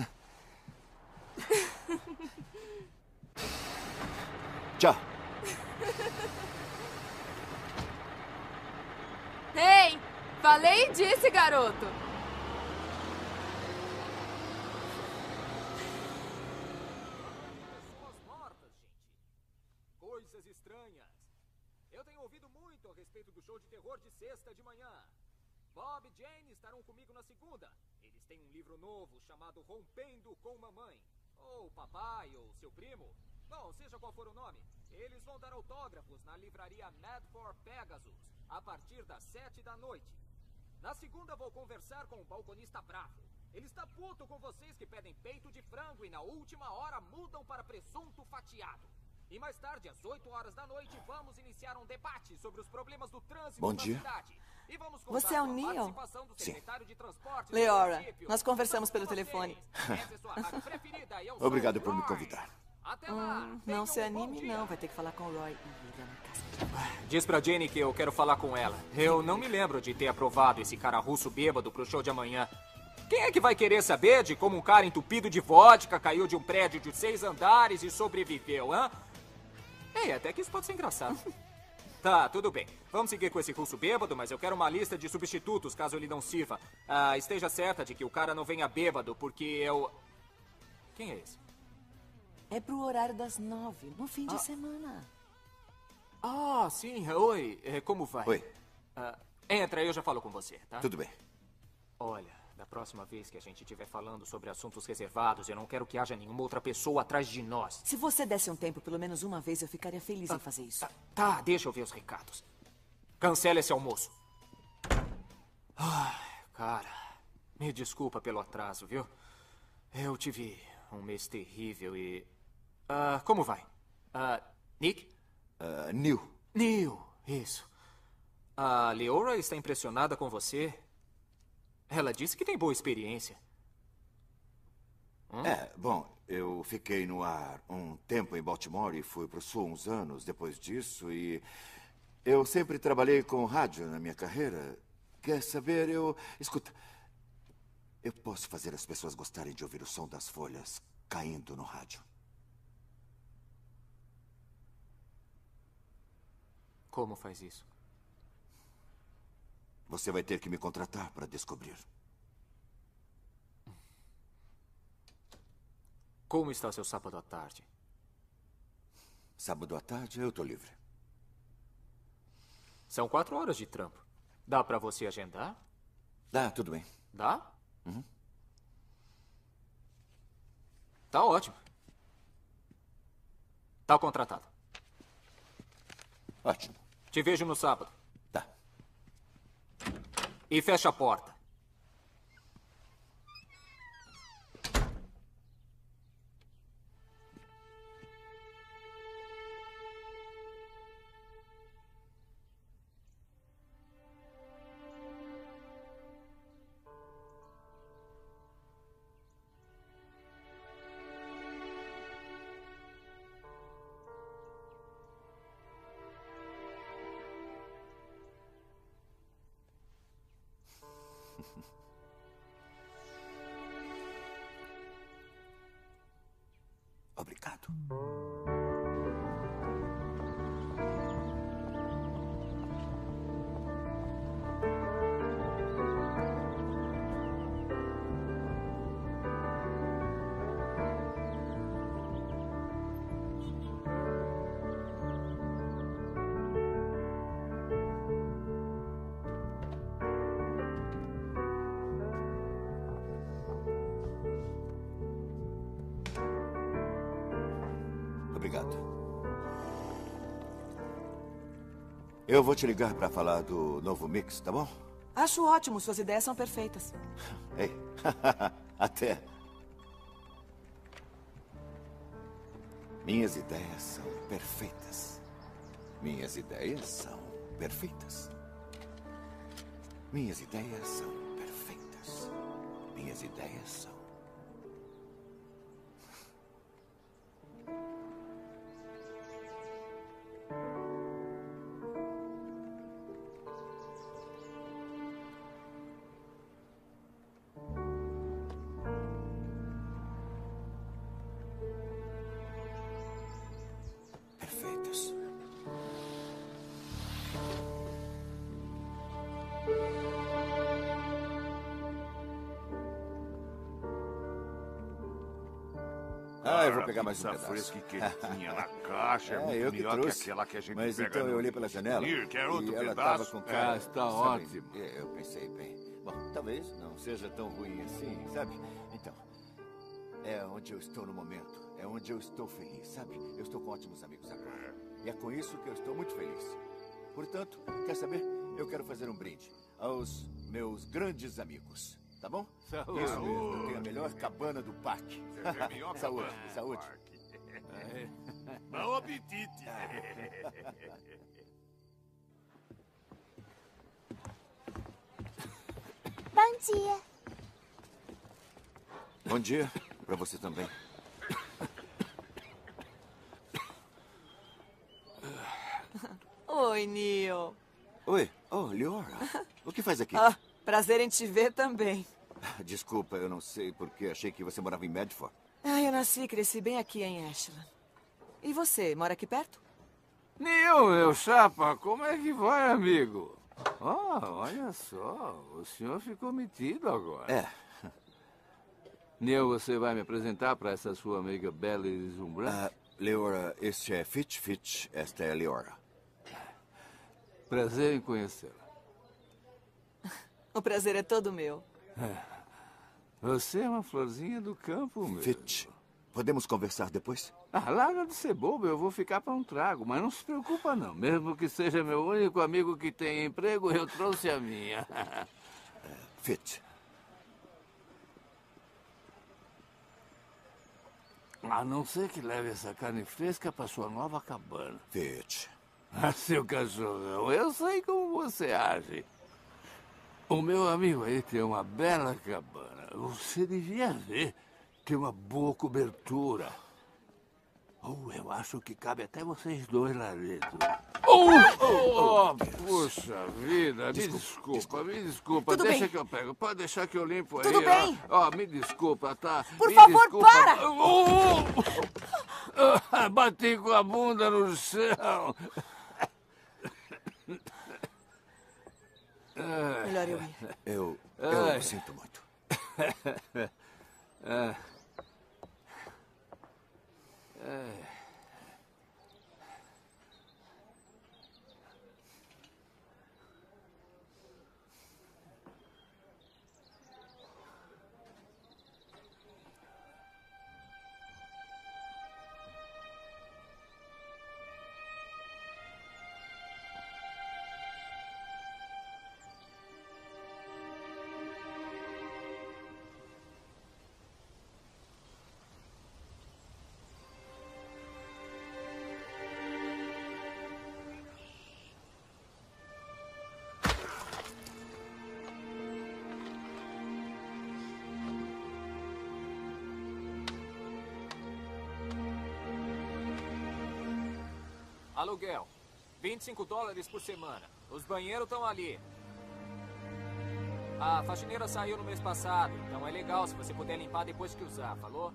Tchau. Ei, falei e disse, garoto. Coisas estranhas. Eu tenho ouvido muito a respeito do show de terror de sexta de manhã. Bob e Jane estarão comigo na segunda. Eles têm um livro novo chamado Rompendo com Mamãe. Ou papai, ou seu primo. Bom, seja qual for o nome. Eles vão dar autógrafos na livraria Mad for Pegasus, a partir das sete da noite. Na segunda vou conversar com o balconista Bravo. Ele está puto com vocês que pedem peito de frango e na última hora mudam para presunto fatiado. E mais tarde, às oito horas da noite, vamos iniciar um debate sobre os problemas do trânsito Bom na dia. cidade. E vamos contar Você é o com a Neil? participação do secretário de transporte do Leora, município. nós conversamos pelo telefone. Essa é sua rádio preferida e eu sou Obrigado o por me Roy. convidar. Até lá. Hum, Tenham não se um bom anime, dia. não. Vai ter que falar com o Roy. Ih, ele é uma casca. Diz pra Jenny que eu quero falar com ela. Eu não me lembro de ter aprovado esse cara russo bêbado pro show de amanhã. Quem é que vai querer saber de como um cara entupido de vodka caiu de um prédio de seis andares e sobreviveu, hã? Ei, até que isso pode ser engraçado. Tá, tudo bem. Vamos seguir com esse russo bêbado, mas eu quero uma lista de substitutos caso ele não sirva. Ah, esteja certa de que o cara não venha bêbado, porque eu... Quem é esse? É pro horário das nove, no fim de Ah. semana. Ah, sim. Oi. É, como vai? Oi. Ah, entra, eu já falo com você, tá? Tudo bem. Olha, da próxima vez que a gente estiver falando sobre assuntos reservados, eu não quero que haja nenhuma outra pessoa atrás de nós. Se você desse um tempo, pelo menos uma vez, eu ficaria feliz em fazer isso. Tá, deixa eu ver os recados. Cancela esse almoço. Ai, cara, me desculpa pelo atraso, viu? Eu tive um mês terrível e... Ah, como vai? Ah, Nick? Uh, Neil. Neil, isso. A Leora está impressionada com você. Ela disse que tem boa experiência. Hum? É, bom, eu fiquei no ar um tempo em Baltimore e fui pro sul uns anos depois disso e... Eu sempre trabalhei com rádio na minha carreira. Quer saber, eu... Escuta, eu posso fazer as pessoas gostarem de ouvir o som das folhas caindo no rádio. Como faz isso? Você vai ter que me contratar para descobrir. Como está seu sábado à tarde? Sábado à tarde eu tô livre. São quatro horas de trampo. Dá pra você agendar? Dá, tudo bem. Dá? Uhum. Tá ótimo. Tá contratado. Ótimo. Te vejo no sábado. Tá. E fecha a porta. Obrigado. Obrigado. Eu vou te ligar para falar do novo mix, tá bom? Acho ótimo, suas ideias são perfeitas. Ei, até. Minhas ideias são perfeitas. Minhas ideias são perfeitas. Minhas ideias são perfeitas. Minhas ideias são. Perfeitas. Ah, eu vou pegar mais um pizza pedaço. fresca e quentinha na caixa é, É, muito eu que melhor trouxe. que aquela que a gente Mas pega então no eu olhei pela janela souvenir. Quer outro e ela pedaço? tava com cara... Ah, está sabe, ótimo. é, Eu pensei bem. Bom, talvez não seja tão ruim assim, sabe? Então, é onde eu estou no momento. É onde eu estou feliz, sabe? Eu estou com ótimos amigos agora. E é com isso que eu estou muito feliz. Portanto, quer saber? Eu quero fazer um brinde aos meus grandes amigos. Tá bom? Saúde. Isso mesmo. Eu tenho a melhor cabana do parque. Você tem a melhor Saúde, cabana do saúde. parque. Bom apetite. Bom dia. Bom dia pra você também. Oi, Neil. Oi, oh, Leora. O que faz aqui? Ah, prazer em te ver também. Desculpa, eu não sei porque achei que você morava em Medford. Ah, eu nasci e cresci bem aqui em Ashland. E você, mora aqui perto? Neil, meu chapa, como é que vai, amigo? Oh, olha só, o senhor ficou metido agora. É. Neil, você vai me apresentar para essa sua amiga bela e deslumbrante? Ah, Leora, este é Fitch Fitch, esta é Leora. Prazer em conhecê-la. O prazer é todo meu. Você é uma florzinha do campo, meu. Fitch, podemos conversar depois? Ah, larga de ser bobo, eu vou ficar para um trago, mas não se preocupa não. Mesmo que seja meu único amigo que tem emprego, eu trouxe a minha. Fitch. A não ser que leve essa carne fresca para sua nova cabana. Fitch. Ah, seu cachorrão, eu sei como você age. O meu amigo aí tem uma bela cabana. Você devia ver. Tem uma boa cobertura. Oh, eu acho que cabe até vocês dois lá dentro. Oh, oh, oh, puxa vida, me desculpa, desculpa, desculpa. me desculpa. Tudo Deixa bem. que eu pego. Pode deixar que eu limpo Tudo aí. bem. Ó, oh, me desculpa, tá? Por me favor, desculpa. para! Oh, oh. Bati com a bunda no chão. Melhor eu ir. Eu, eu Ai. sinto muito. É. Aluguel. vinte e cinco dólares por semana. Os banheiros estão ali. A faxineira saiu no mês passado, então é legal se você puder limpar depois que usar, falou?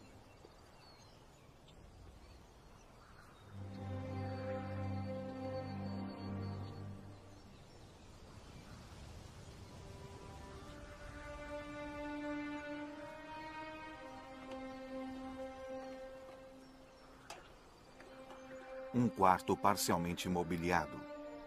Um quarto parcialmente mobiliado.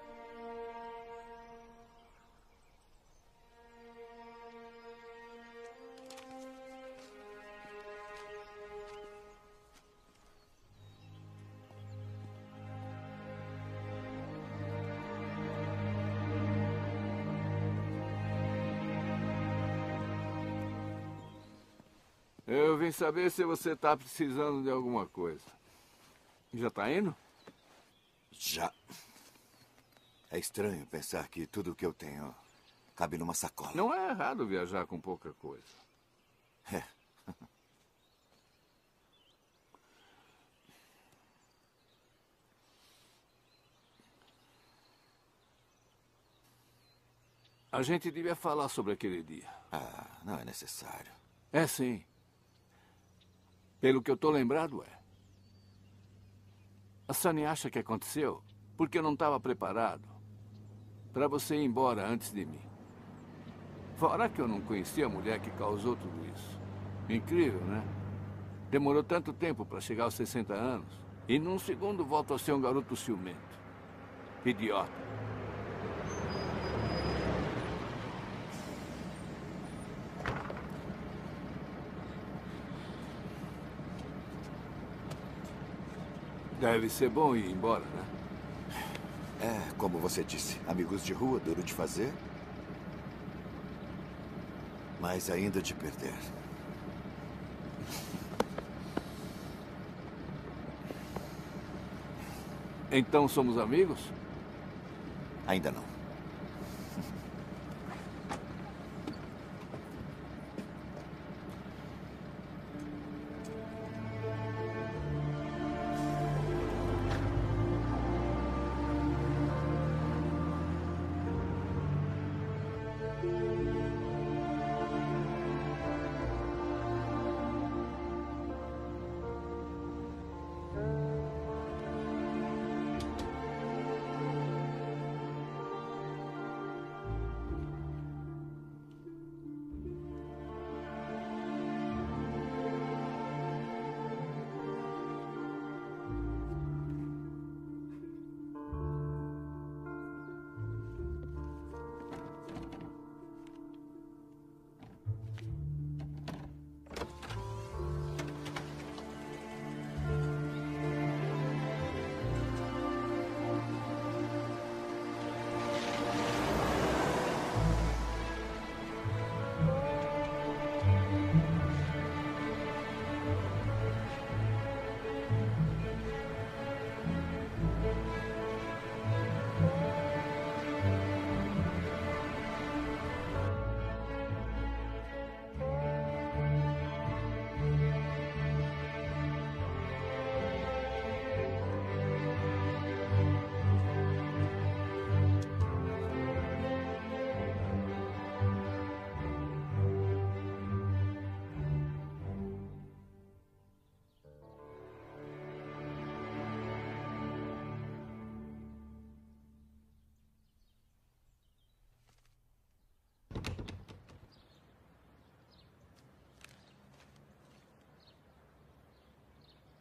Eu vim saber se você está precisando de alguma coisa. Já está indo? Já. É estranho pensar que tudo o que eu tenho cabe numa sacola. Não é errado viajar com pouca coisa. É. A gente devia falar sobre aquele dia. Ah, não é necessário. É sim. Pelo que eu tô lembrado, é. A Sunny acha que aconteceu porque eu não estava preparado para você ir embora antes de mim. Fora que eu não conhecia a mulher que causou tudo isso. Incrível, né? Demorou tanto tempo para chegar aos sessenta anos e num segundo volta a ser um garoto ciumento. Idiota. Deve ser bom ir embora, né? É, como você disse, amigos de rua, duro de fazer, mas ainda de perder. Então somos amigos? Ainda não.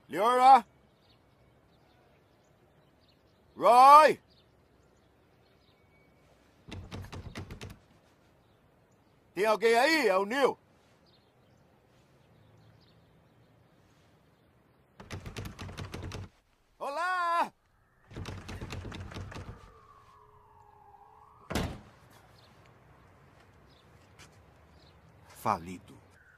Leora? Roy? Tem alguém aí? É o Neil. Olá! Falido.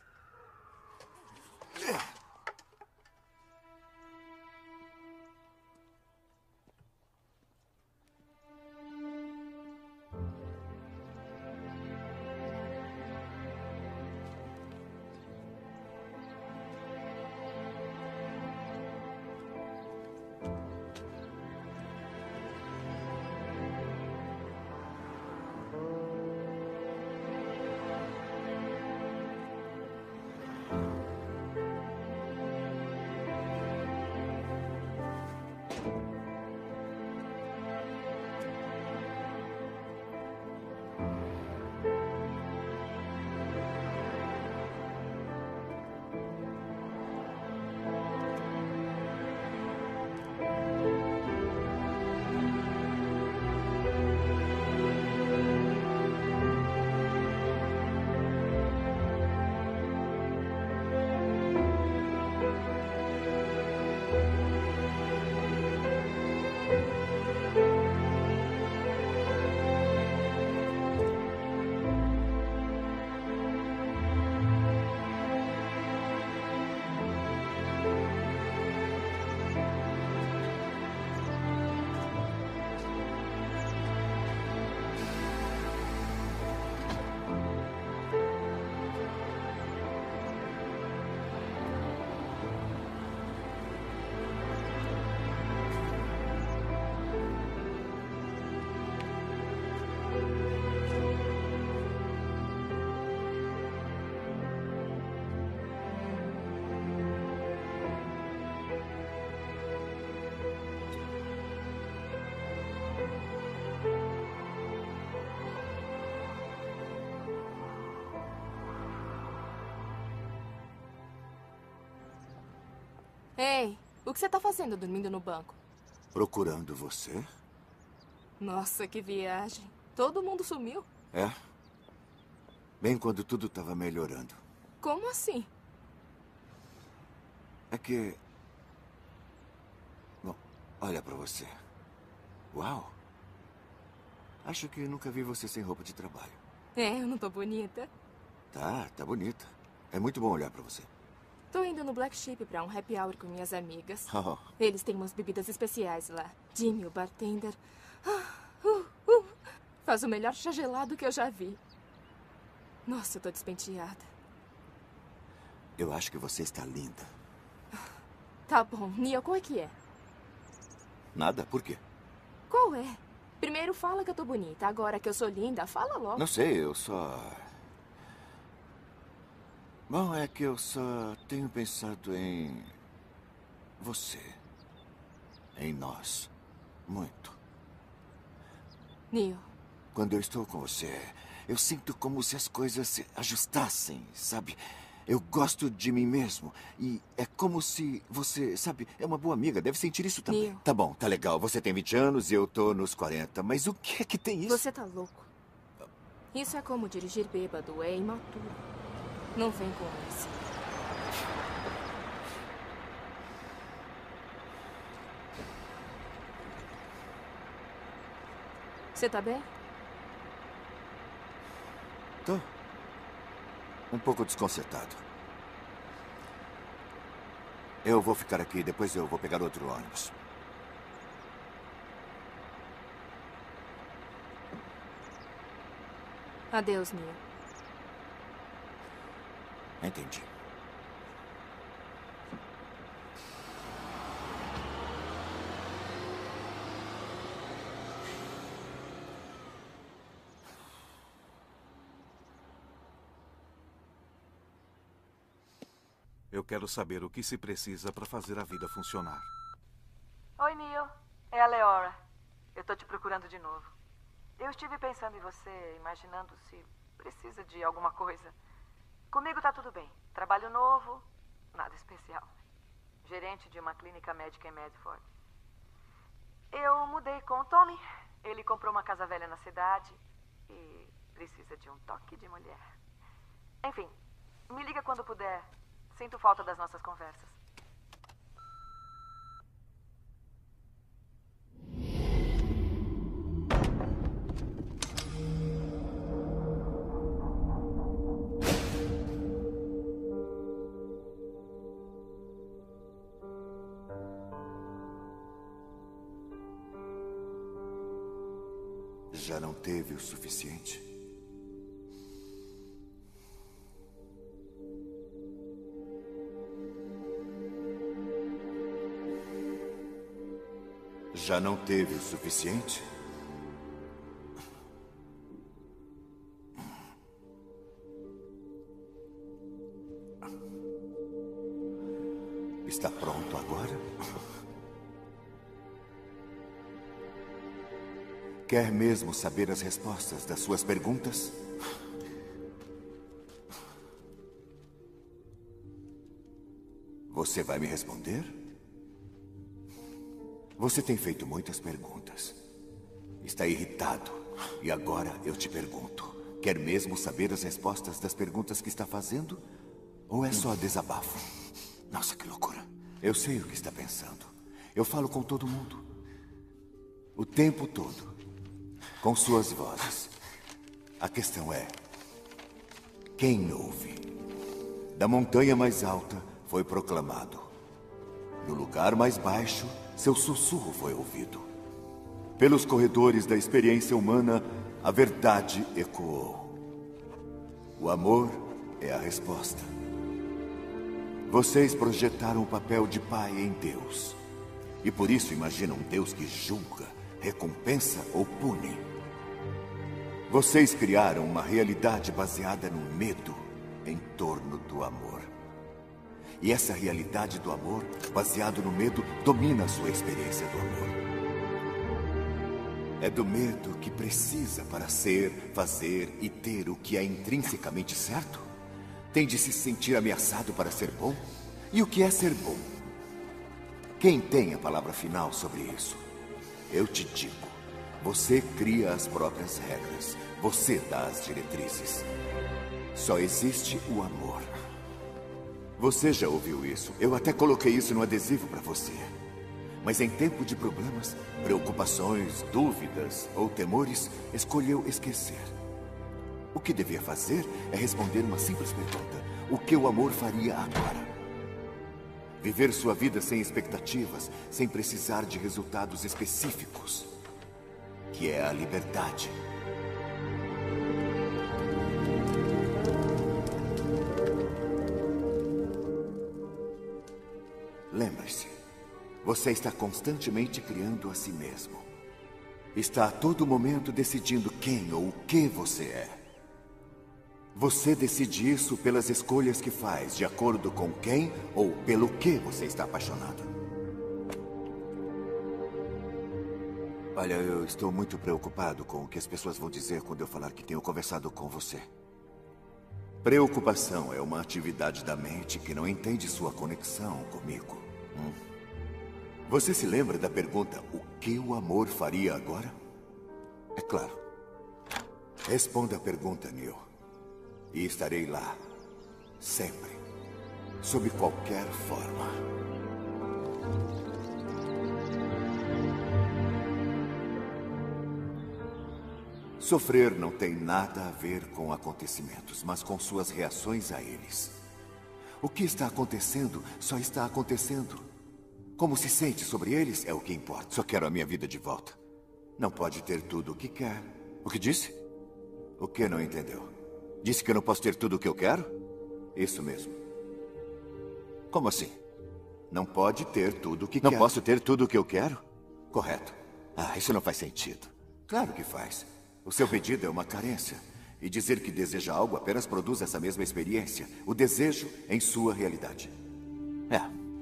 Ei, o que você tá fazendo dormindo no banco? Procurando você? Nossa, que viagem. Todo mundo sumiu. É? Bem quando tudo estava melhorando. Como assim? É que... Bom, olha pra você. Uau! Acho que nunca vi você sem roupa de trabalho. É, eu não tô bonita. Tá, tá bonita. É muito bom olhar pra você. Tô indo no Black Sheep pra um happy hour com minhas amigas. Oh. Eles têm umas bebidas especiais lá. Jimmy, o bartender... Ah, uh, uh, faz o melhor chá gelado que eu já vi. Nossa, eu tô despenteada. Eu acho que você está linda. Tá bom. Nia, qual é que é? Nada? Por quê? Qual é? Primeiro fala que eu tô bonita. Agora que eu sou linda, fala logo. Não sei, eu só... Bom, é que eu só tenho pensado em... você. Em nós. Muito. Neil. Quando eu estou com você, eu sinto como se as coisas se ajustassem, sabe? Eu gosto de mim mesmo. E é como se você, sabe, é uma boa amiga, deve sentir isso também. Neil. Tá bom, tá legal. Você tem vinte anos e eu tô nos quarenta. Mas o que é que tem isso? Você tá louco. Isso é como dirigir bêbado, é imaturo. Não vem com essa. Você tá bem? Tô. Um pouco desconcertado. Eu vou ficar aqui, depois eu vou pegar outro ônibus. Adeus, Neil. Entendi. Eu quero saber o que se precisa para fazer a vida funcionar. Oi, Neil. É a Leora. Eu tô te procurando de novo. Eu estive pensando em você, imaginando se precisa de alguma coisa. Comigo tá tudo bem. Trabalho novo, nada especial. gerente de uma clínica médica em Medford. Eu mudei com o Tommy. Ele comprou uma casa velha na cidade e precisa de um toque de mulher. Enfim, me liga quando puder. Sinto falta das nossas conversas. Já não teve o suficiente? Já não teve o suficiente? Está pronto agora? Quer mesmo saber as respostas das suas perguntas? Você vai me responder? Você tem feito muitas perguntas. Está irritado. E agora eu te pergunto. Quer mesmo saber as respostas das perguntas que está fazendo? Ou é só desabafo? Nossa, que loucura. Eu sei o que está pensando. Eu falo com todo mundo. O tempo todo. Com suas vozes. A questão é: quem ouve? Da montanha mais alta foi proclamado. No lugar mais baixo, seu sussurro foi ouvido. Pelos corredores da experiência humana, a verdade ecoou. O amor é a resposta. Vocês projetaram o papel de pai em Deus. E por isso imaginam um Deus que julga, recompensa ou pune. Vocês criaram uma realidade baseada no medo em torno do amor. E essa realidade do amor, baseado no medo, domina a sua experiência do amor. É do medo que precisa para ser, fazer e ter o que é intrinsecamente certo? Tem de se sentir ameaçado para ser bom? E o que é ser bom? Quem tem a palavra final sobre isso? Eu te digo. Você cria as próprias regras. Você dá as diretrizes. Só existe o amor. Você já ouviu isso. Eu até coloquei isso no adesivo para você. Mas em tempo de problemas, preocupações, dúvidas ou temores, escolheu esquecer. O que devia fazer é responder uma simples pergunta. O que o amor faria agora? Viver sua vida sem expectativas, sem precisar de resultados específicos. Que é a liberdade. Lembre-se, você está constantemente criando a si mesmo. Está a todo momento decidindo quem ou o que você é. Você decide isso pelas escolhas que faz, de acordo com quem ou pelo que você está apaixonado. Olha, eu estou muito preocupado com o que as pessoas vão dizer quando eu falar que tenho conversado com você. Preocupação é uma atividade da mente que não entende sua conexão comigo. Hum. Você se lembra da pergunta, o que o amor faria agora? É claro. Responda a pergunta, Neil. E estarei lá, sempre, sob qualquer forma. Sofrer não tem nada a ver com acontecimentos, mas com suas reações a eles. O que está acontecendo só está acontecendo. Como se sente sobre eles é o que importa. Só quero a minha vida de volta. Não pode ter tudo o que quer. O que disse? O que não entendeu? Disse que eu não posso ter tudo o que eu quero? Isso mesmo. Como assim? Não pode ter tudo o que quer. Não posso ter tudo o que eu quero? Correto. Ah, isso não faz sentido. Claro que faz. O seu pedido é uma carência. E dizer que deseja algo apenas produz essa mesma experiência. O desejo em sua realidade. É.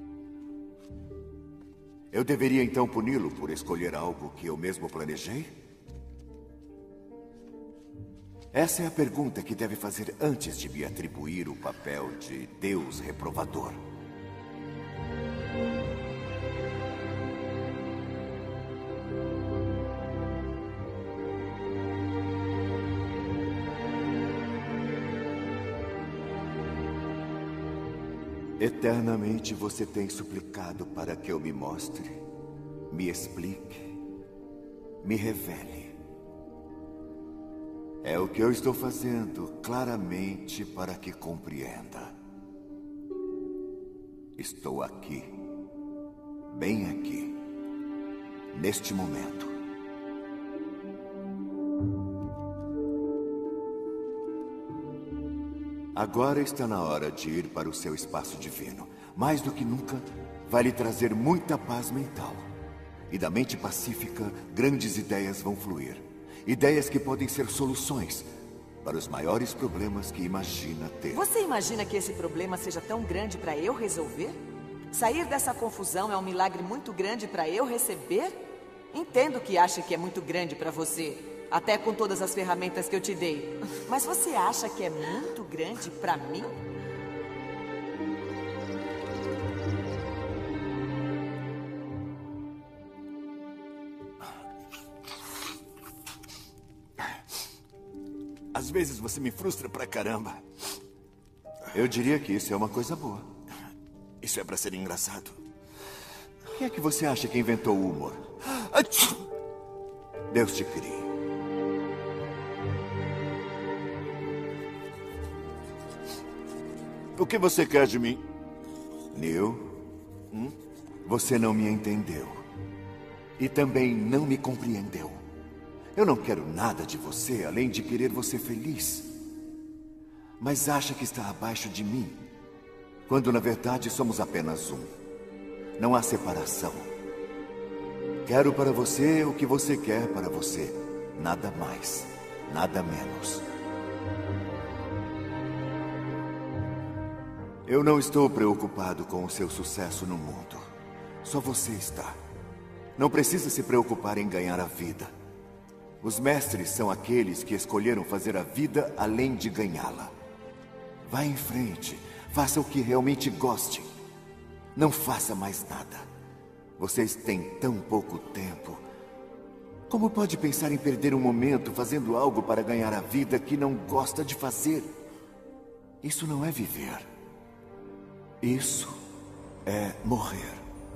Eu deveria então puni-lo por escolher algo que eu mesmo planejei? Essa é a pergunta que deve fazer antes de me atribuir o papel de Deus reprovador. Eternamente você tem suplicado para que eu me mostre, me explique, me revele. É o que eu estou fazendo claramente para que compreenda. Estou aqui, bem aqui, neste momento. Agora está na hora de ir para o seu espaço divino. Mais do que nunca, vai lhe trazer muita paz mental. E da mente pacífica, grandes ideias vão fluir. Ideias que podem ser soluções para os maiores problemas que imagina ter. Você imagina que esse problema seja tão grande para eu resolver? Sair dessa confusão é um milagre muito grande para eu receber? Entendo que acha que é muito grande para você. Até com todas as ferramentas que eu te dei. Mas você acha que é muito grande pra mim? Às vezes você me frustra pra caramba. Eu diria que isso é uma coisa boa. Isso é pra ser engraçado. Quem é que você acha que inventou o humor? Deus te crie. O que você quer de mim? Neil, hum? Você não me entendeu. E também não me compreendeu. Eu não quero nada de você, além de querer você feliz. Mas acha que está abaixo de mim, quando na verdade somos apenas um. Não há separação. Quero para você o que você quer para você. Nada mais, nada menos. Eu não estou preocupado com o seu sucesso no mundo. Só você está. Não precisa se preocupar em ganhar a vida. Os mestres são aqueles que escolheram fazer a vida além de ganhá-la. Vá em frente. Faça o que realmente goste. Não faça mais nada. Vocês têm tão pouco tempo. Como pode pensar em perder um momento fazendo algo para ganhar a vida que não gosta de fazer? Isso não é viver. Isso é morrer.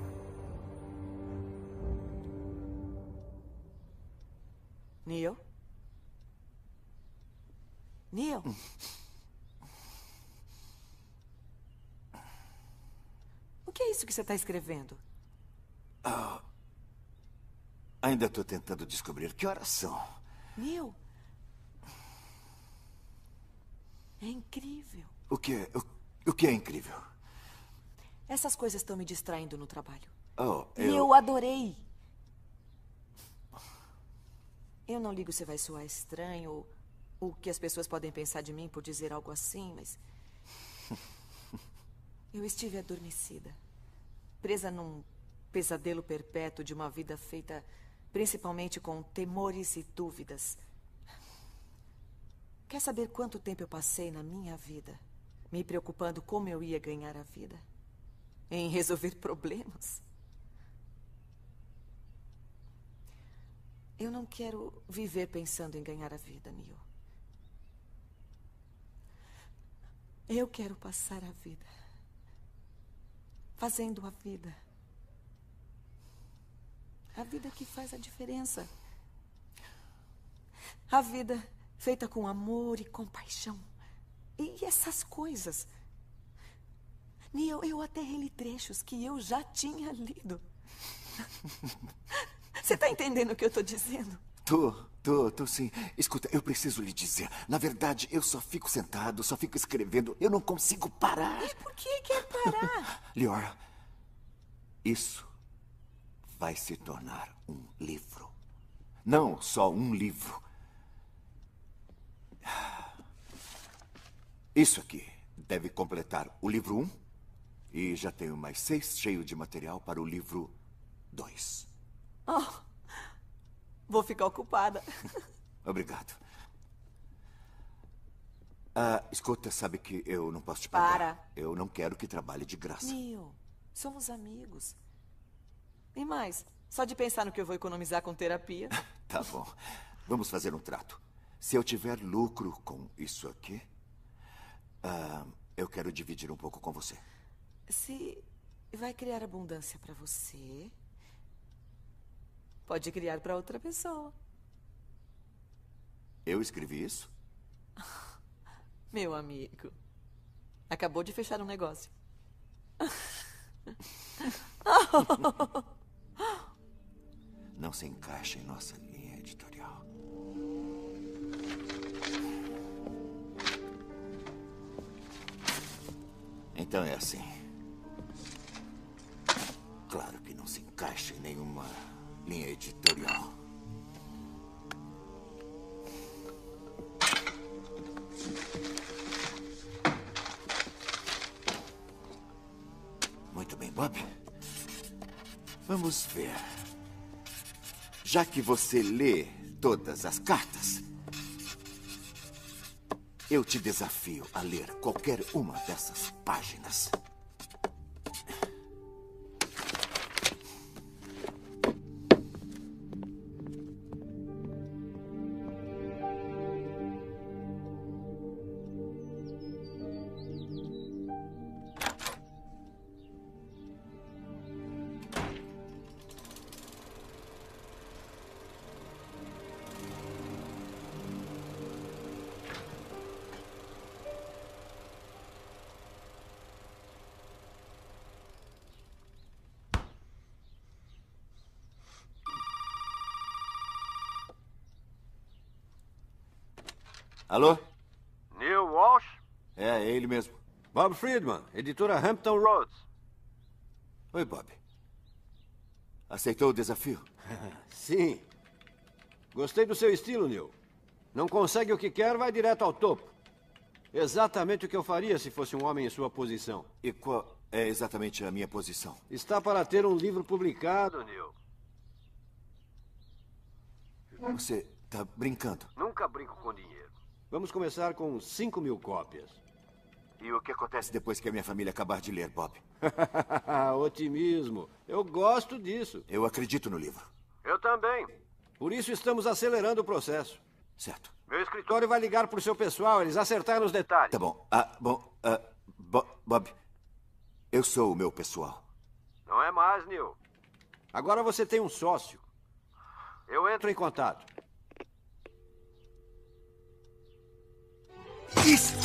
Neil? Neil? O que é isso que você está escrevendo? Ah, ainda estou tentando descobrir que horas são. Neil? É incrível. O que é, o, o que é incrível? Essas coisas estão me distraindo no trabalho. Oh, E eu... eu adorei. Eu não ligo se vai soar estranho ou o que as pessoas podem pensar de mim por dizer algo assim, mas... Eu estive adormecida. Presa num pesadelo perpétuo de uma vida feita principalmente com temores e dúvidas. Quer saber quanto tempo eu passei na minha vida me preocupando como eu ia ganhar a vida? Em resolver problemas? Eu não quero viver pensando em ganhar a vida, Neil. Eu quero passar a vida fazendo a vida. A vida que faz a diferença. A vida feita com amor e compaixão. E essas coisas. Neil, eu até reli trechos que eu já tinha lido. Você está entendendo o que eu estou dizendo? Tô, tô, tô sim. Escuta, eu preciso lhe dizer. Na verdade, eu só fico sentado, só fico escrevendo. Eu não consigo parar. E por que quer parar? Lior, isso vai se tornar um livro. Não só um livro. Isso aqui deve completar o livro um. E já tenho mais seis cheio de material para o livro dois. Oh, vou ficar ocupada. Obrigado. Ah, escuta, sabe que eu não posso te pagar. Para. Eu não quero que trabalhe de graça. Neil, somos amigos. E mais, só de pensar no que eu vou economizar com terapia. Tá bom. Vamos fazer um trato. Se eu tiver lucro com isso aqui, ah, eu quero dividir um pouco com você. Se vai criar abundância para você, pode criar para outra pessoa. Eu escrevi isso? Meu amigo, acabou de fechar um negócio. Não se encaixa em nossa linha editorial. Então é assim. Claro que não se encaixa em nenhuma linha editorial. Muito bem, Bob. Vamos ver. Já que você lê todas as cartas, eu te desafio a ler qualquer uma dessas páginas. Alô? Neil Walsh? É, é ele mesmo. Bob Friedman, editora Hampton Roads. Oi, Bob. Aceitou o desafio? Sim. Gostei do seu estilo, Neil. Não consegue o que quer, vai direto ao topo. Exatamente o que eu faria se fosse um homem em sua posição. E qual é exatamente a minha posição? Está para ter um livro publicado, Neil. Você está brincando? Nunca brinco com dinheiro. Vamos começar com cinco mil cópias. E o que acontece depois que a minha família acabar de ler, Bob? Otimismo. Eu gosto disso. Eu acredito no livro. Eu também. Por isso estamos acelerando o processo. Certo. Meu escritório vai ligar para o seu pessoal, eles acertaram os detalhes. Tá bom. Ah, bom. Ah, Bo Bob, eu sou o meu pessoal. Não é mais, Neil. Agora você tem um sócio. Eu entro em contato. Isso!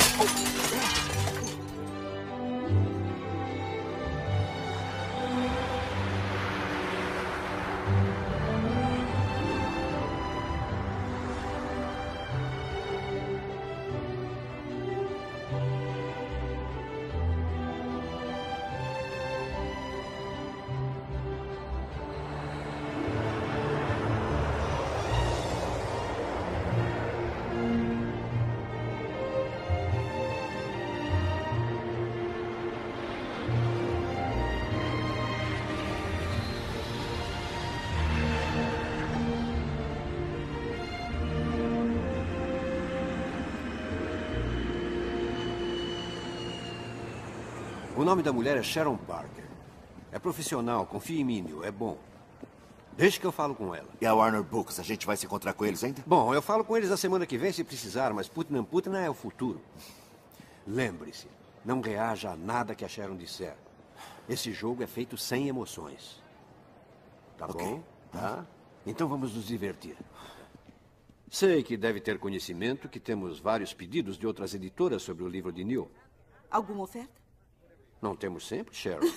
O nome da mulher é Sharon Parker. É profissional, confia em mim, Neil, é bom. Deixa que eu falo com ela. E a Warner Books, a gente vai se encontrar com eles ainda? Bom, eu falo com eles a semana que vem se precisar, mas Putnam Putnam é o futuro. Lembre-se, não reaja a nada que a Sharon disser. Esse jogo é feito sem emoções. Tá Ok. bom? Tá? Então vamos nos divertir. Sei que deve ter conhecimento que temos vários pedidos de outras editoras sobre o livro de Neil. Alguma oferta? Não temos sempre, Sharon?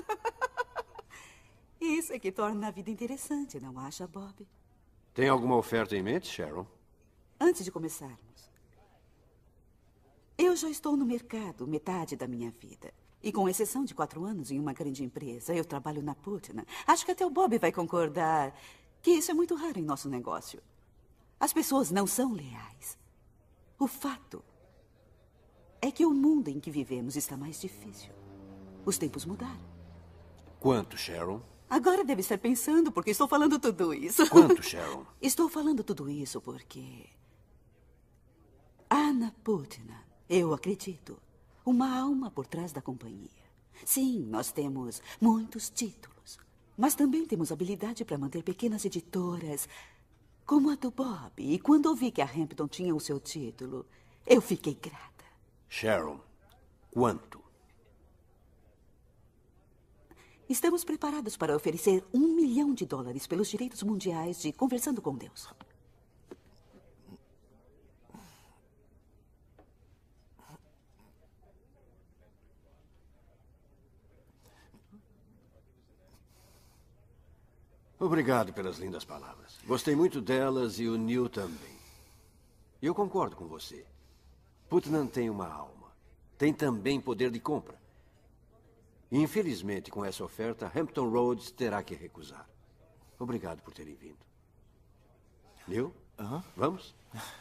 Isso é que torna a vida interessante, não acha, Bob? Tem alguma oferta em mente, Sharon? Antes de começarmos, eu já estou no mercado metade da minha vida. E com exceção de quatro anos em uma grande empresa, eu trabalho na Putnam. Acho que até o Bob vai concordar que isso é muito raro em nosso negócio. As pessoas não são leais. O fato é que o mundo em que vivemos está mais difícil. Os tempos mudaram. Quanto, Sharon? Agora deve estar pensando porque estou falando tudo isso. Quanto, Sharon? Estou falando tudo isso porque Anna Putnam, eu acredito, uma alma por trás da companhia. Sim, nós temos muitos títulos, mas também temos habilidade para manter pequenas editoras como a do Bob. E quando ouvi que a Hampton tinha o seu título, eu fiquei grata. Sharon, quanto? Estamos preparados para oferecer um milhão de dólares pelos direitos mundiais de Conversando com Deus. Obrigado pelas lindas palavras. Gostei muito delas e o Neil também. E eu concordo com você. Putnam tem uma alma. Tem também poder de compra. E, infelizmente, com essa oferta, Hampton Roads terá que recusar. Obrigado por terem vindo. Neil? Uhum. Vamos?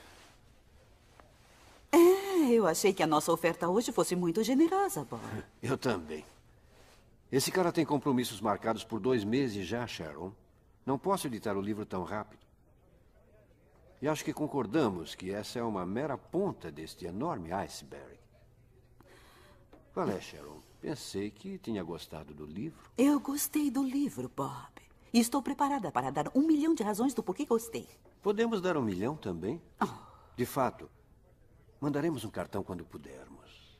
É, eu achei que a nossa oferta hoje fosse muito generosa, Bob. Eu também. Esse cara tem compromissos marcados por dois meses já, Sharon. Não posso editar o livro tão rápido. E acho que concordamos que essa é uma mera ponta deste enorme iceberg. Qual é, Sharon? Pensei que tinha gostado do livro. Eu gostei do livro, Bob. E estou preparada para dar um milhão de razões do porquê gostei. Podemos dar um milhão também? Oh. De fato, mandaremos um cartão quando pudermos.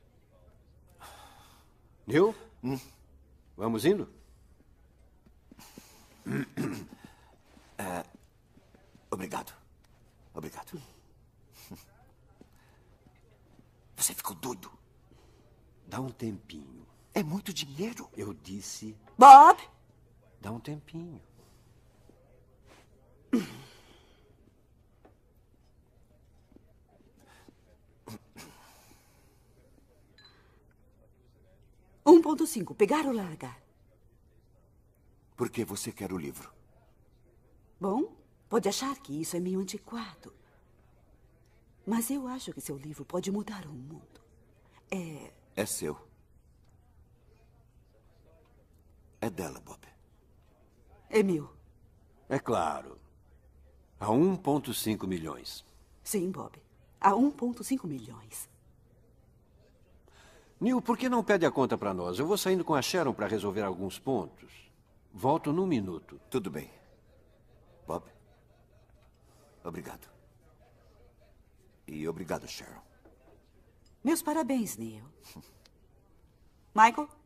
Neil? Hum? Vamos indo? É, obrigado. Obrigado. Você ficou doido. Dá um tempinho. É muito dinheiro. Eu disse... Bob! Dá um tempinho. um ponto cinco. Pegar ou largar? Por que você quer o livro? Bom, pode achar que isso é meio antiquado. Mas eu acho que seu livro pode mudar o mundo. É... É seu. É dela, Bob. É meu. É claro. A um ponto cinco milhões. Sim, Bob. A um ponto cinco milhões. Neil, por que não pede a conta para nós? Eu vou saindo com a Sharon para resolver alguns pontos. Volto num minuto. Tudo bem. Bob, obrigado. E obrigado, Sharon. Meus parabéns, Neil. Michael?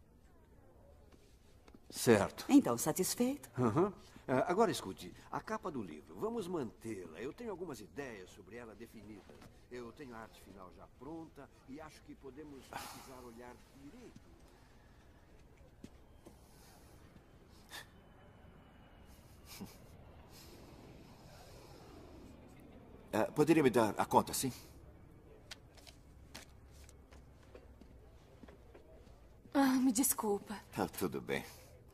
Certo. Então, satisfeito? Uhum. Uh, agora escute, a capa do livro, vamos mantê-la. Eu tenho algumas ideias sobre ela definidas. Eu tenho a arte final já pronta e acho que podemos precisar olhar direito. Uh, poderia me dar a conta, sim? Ah, me desculpa. Tá tudo bem.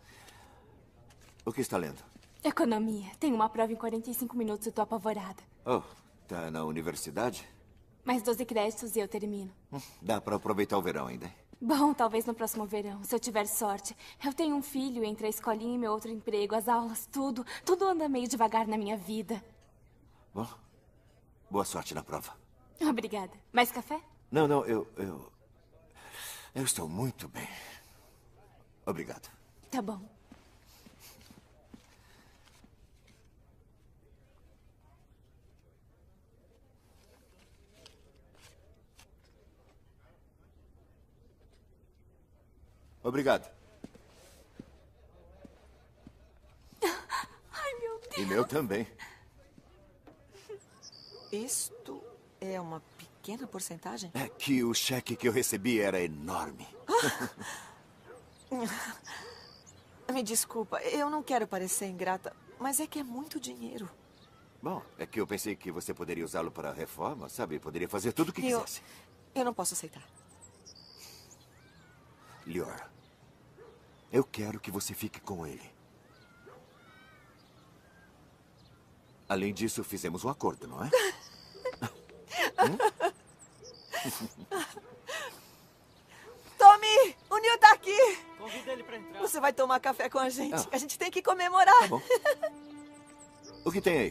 O que está lendo? Economia. Tenho uma prova em quarenta e cinco minutos e tô apavorada. Oh, tá na universidade? Mais doze créditos e eu termino. Hum, dá para aproveitar o verão ainda, hein? Bom, talvez no próximo verão, se eu tiver sorte. Eu tenho um filho entre a escolinha e meu outro emprego, as aulas, tudo. Tudo anda meio devagar na minha vida. Bom, boa sorte na prova. Obrigada. Mais café? Não, não, eu... Eu, eu estou muito bem. Obrigado. Tá bom. Obrigado. Ai, meu Deus. E meu também. Isto é uma pequena porcentagem? É que o cheque que eu recebi era enorme. Me desculpa, eu não quero parecer ingrata, mas é que é muito dinheiro. Bom, é que eu pensei que você poderia usá-lo para a reforma, sabe? Poderia fazer tudo o que eu, quisesse. Eu não posso aceitar. Lior, eu quero que você fique com ele. Além disso, fizemos um acordo, não é? hum? Tommy, o Neil tá aqui. Convida ele pra entrar. Você vai tomar café com a gente. Ah. A gente tem que comemorar. Tá bom. O que tem aí?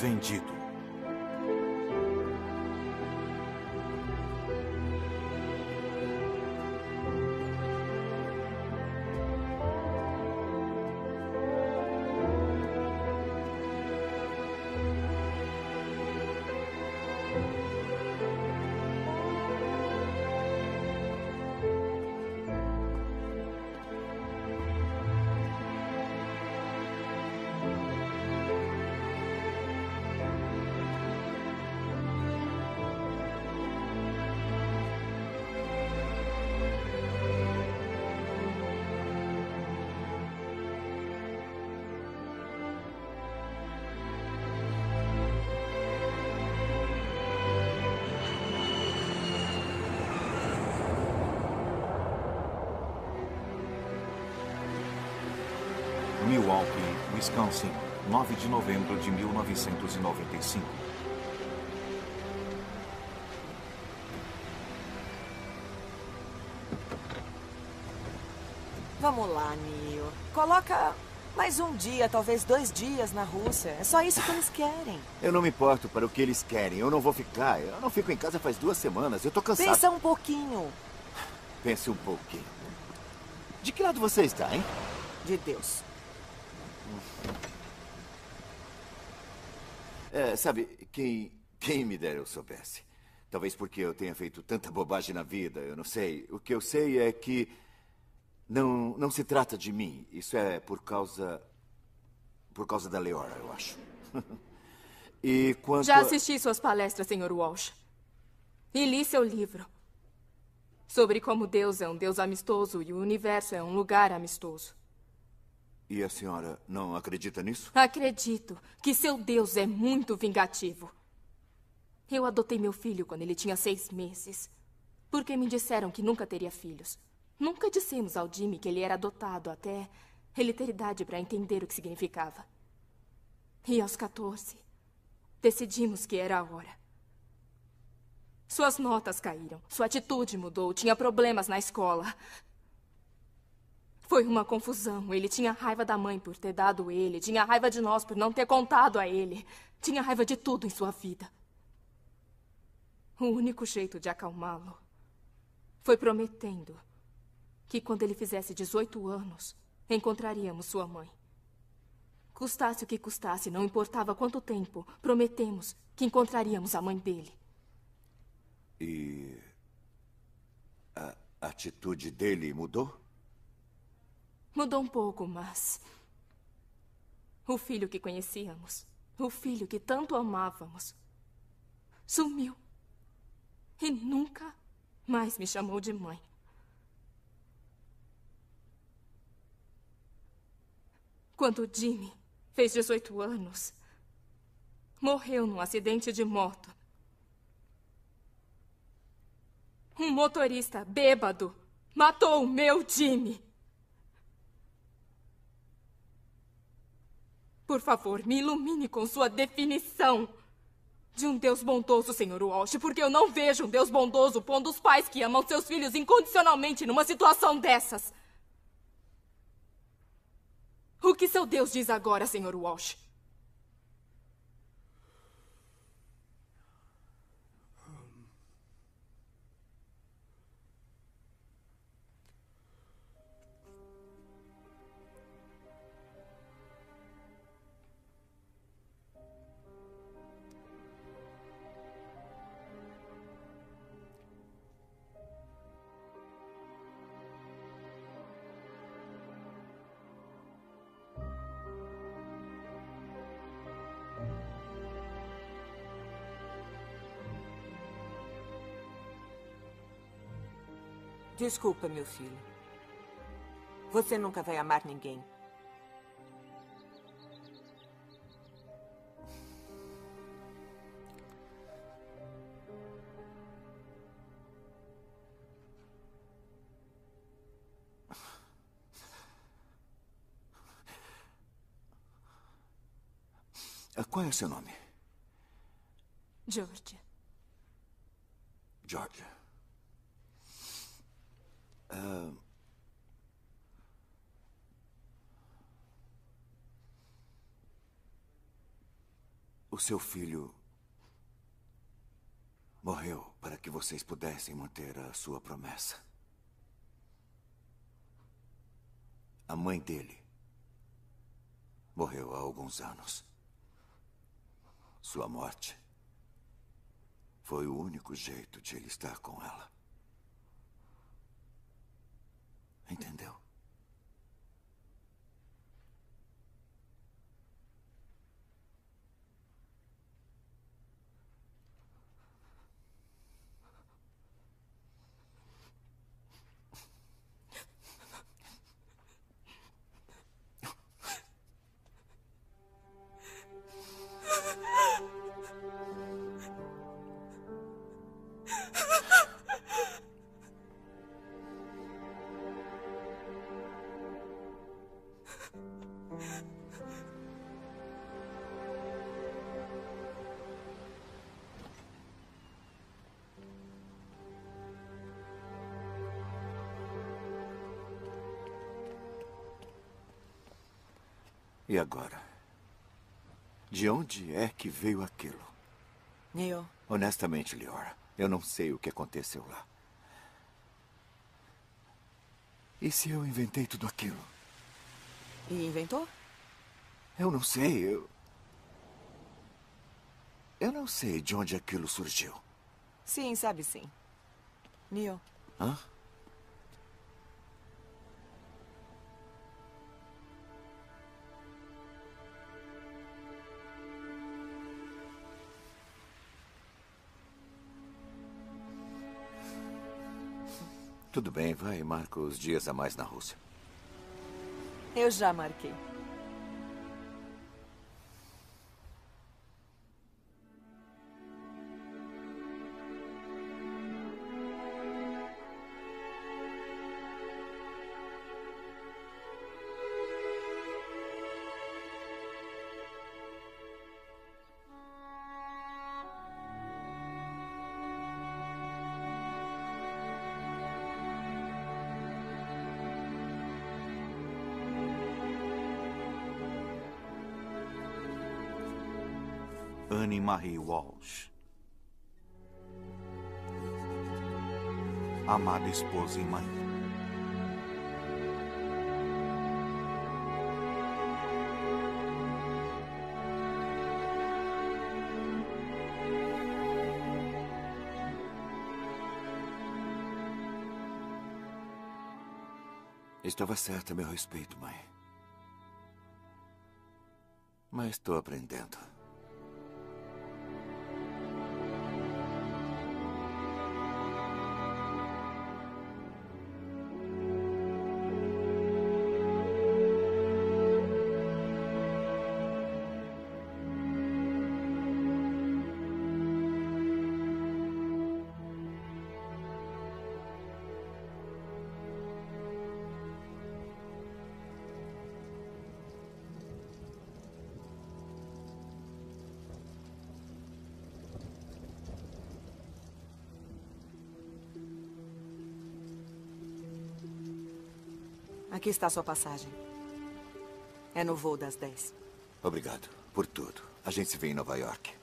vendido. Milwaukee, Wisconsin, nove de novembro de mil novecentos e noventa e cinco. Vamos lá, Neo. Coloca mais um dia, talvez dois dias na Rússia. É só isso que eles querem. Eu não me importo para o que eles querem. Eu não vou ficar. Eu não fico em casa faz duas semanas. Eu tô cansado. Pensa um pouquinho. Pense um pouquinho. De que lado você está, hein? De Deus. É, sabe, quem, quem me dera eu soubesse. Talvez porque eu tenha feito tanta bobagem na vida, eu não sei. O que eu sei é que não, não se trata de mim. Isso é por causa... por causa da Leora, eu acho. E quanto Já a... assisti suas palestras, senhor Walsh. E li seu livro. Sobre como Deus é um Deus amistoso e o universo é um lugar amistoso. E a senhora não acredita nisso? Acredito que seu Deus é muito vingativo. Eu adotei meu filho quando ele tinha seis meses. Porque me disseram que nunca teria filhos. Nunca dissemos ao Jimmy que ele era adotado até ele ter idade para entender o que significava. E aos quatorze, decidimos que era a hora. Suas notas caíram, sua atitude mudou, tinha problemas na escola. Foi uma confusão. Ele tinha raiva da mãe por ter dado ele. Tinha raiva de nós por não ter contado a ele. Tinha raiva de tudo em sua vida. O único jeito de acalmá-lo foi prometendo que quando ele fizesse dezoito anos, encontraríamos sua mãe. Custasse o que custasse, não importava quanto tempo, prometemos que encontraríamos a mãe dele. E a atitude dele mudou? Mudou um pouco, mas... o filho que conhecíamos, o filho que tanto amávamos, sumiu. E nunca mais me chamou de mãe. Quando Jimmy fez dezoito anos, morreu num acidente de moto. Um motorista bêbado matou o meu Jimmy. Por favor, me ilumine com sua definição de um Deus bondoso, senhor Walsh, porque eu não vejo um Deus bondoso pondo os pais que amam seus filhos incondicionalmente numa situação dessas. O que seu Deus diz agora, senhor Walsh? Desculpa, meu filho. Você nunca vai amar ninguém. Qual é o seu nome? Georgia. Georgia. Uh... O seu filho morreu para que vocês pudessem manter a sua promessa. A mãe dele morreu há alguns anos. Sua morte foi o único jeito de ele estar com ela. Entendeu? E agora? De onde é que veio aquilo? Neil. Honestamente, Liora, eu não sei o que aconteceu lá. E se eu inventei tudo aquilo? E inventou? Eu não sei, eu... Eu não sei de onde aquilo surgiu. Sim, sabe sim. Neil. Hã? Tudo bem, vai e marca os dias a mais na Rússia. Eu já marquei. Annie Marie Walsh. Amada esposa e mãe. Estava certa a meu respeito, mãe. Mas estou aprendendo. Aqui está a sua passagem. É no voo das dez. Obrigado por tudo. A gente se vê em Nova York.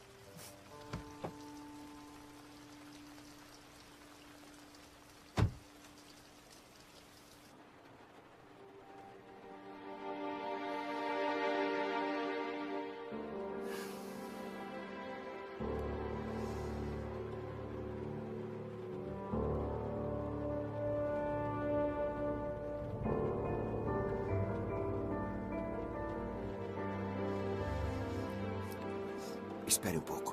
Espere um pouco.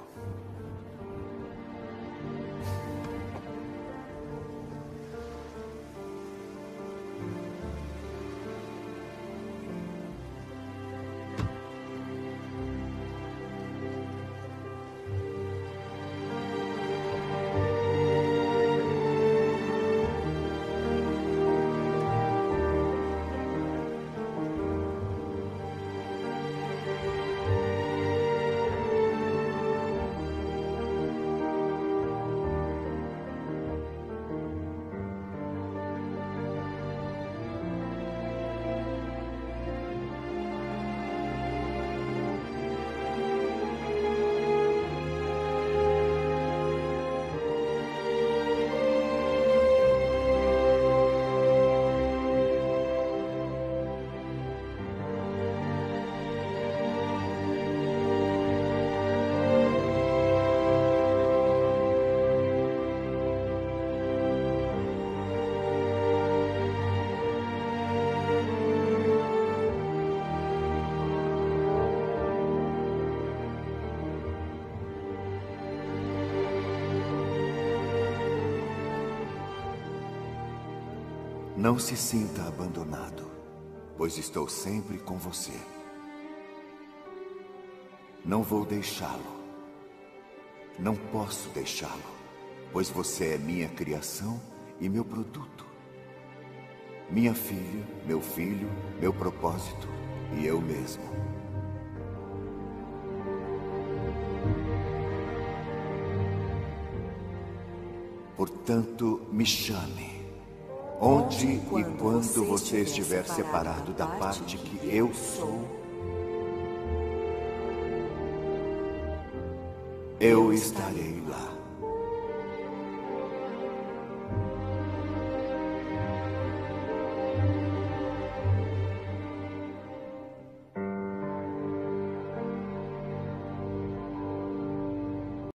Não se sinta abandonado, pois estou sempre com você. Não vou deixá-lo. Não posso deixá-lo, pois você é minha criação e meu produto. Minha filha, meu filho, meu propósito e eu mesmo. Portanto, me chame. Onde e quando você estiver separado da parte que eu sou, eu estarei lá.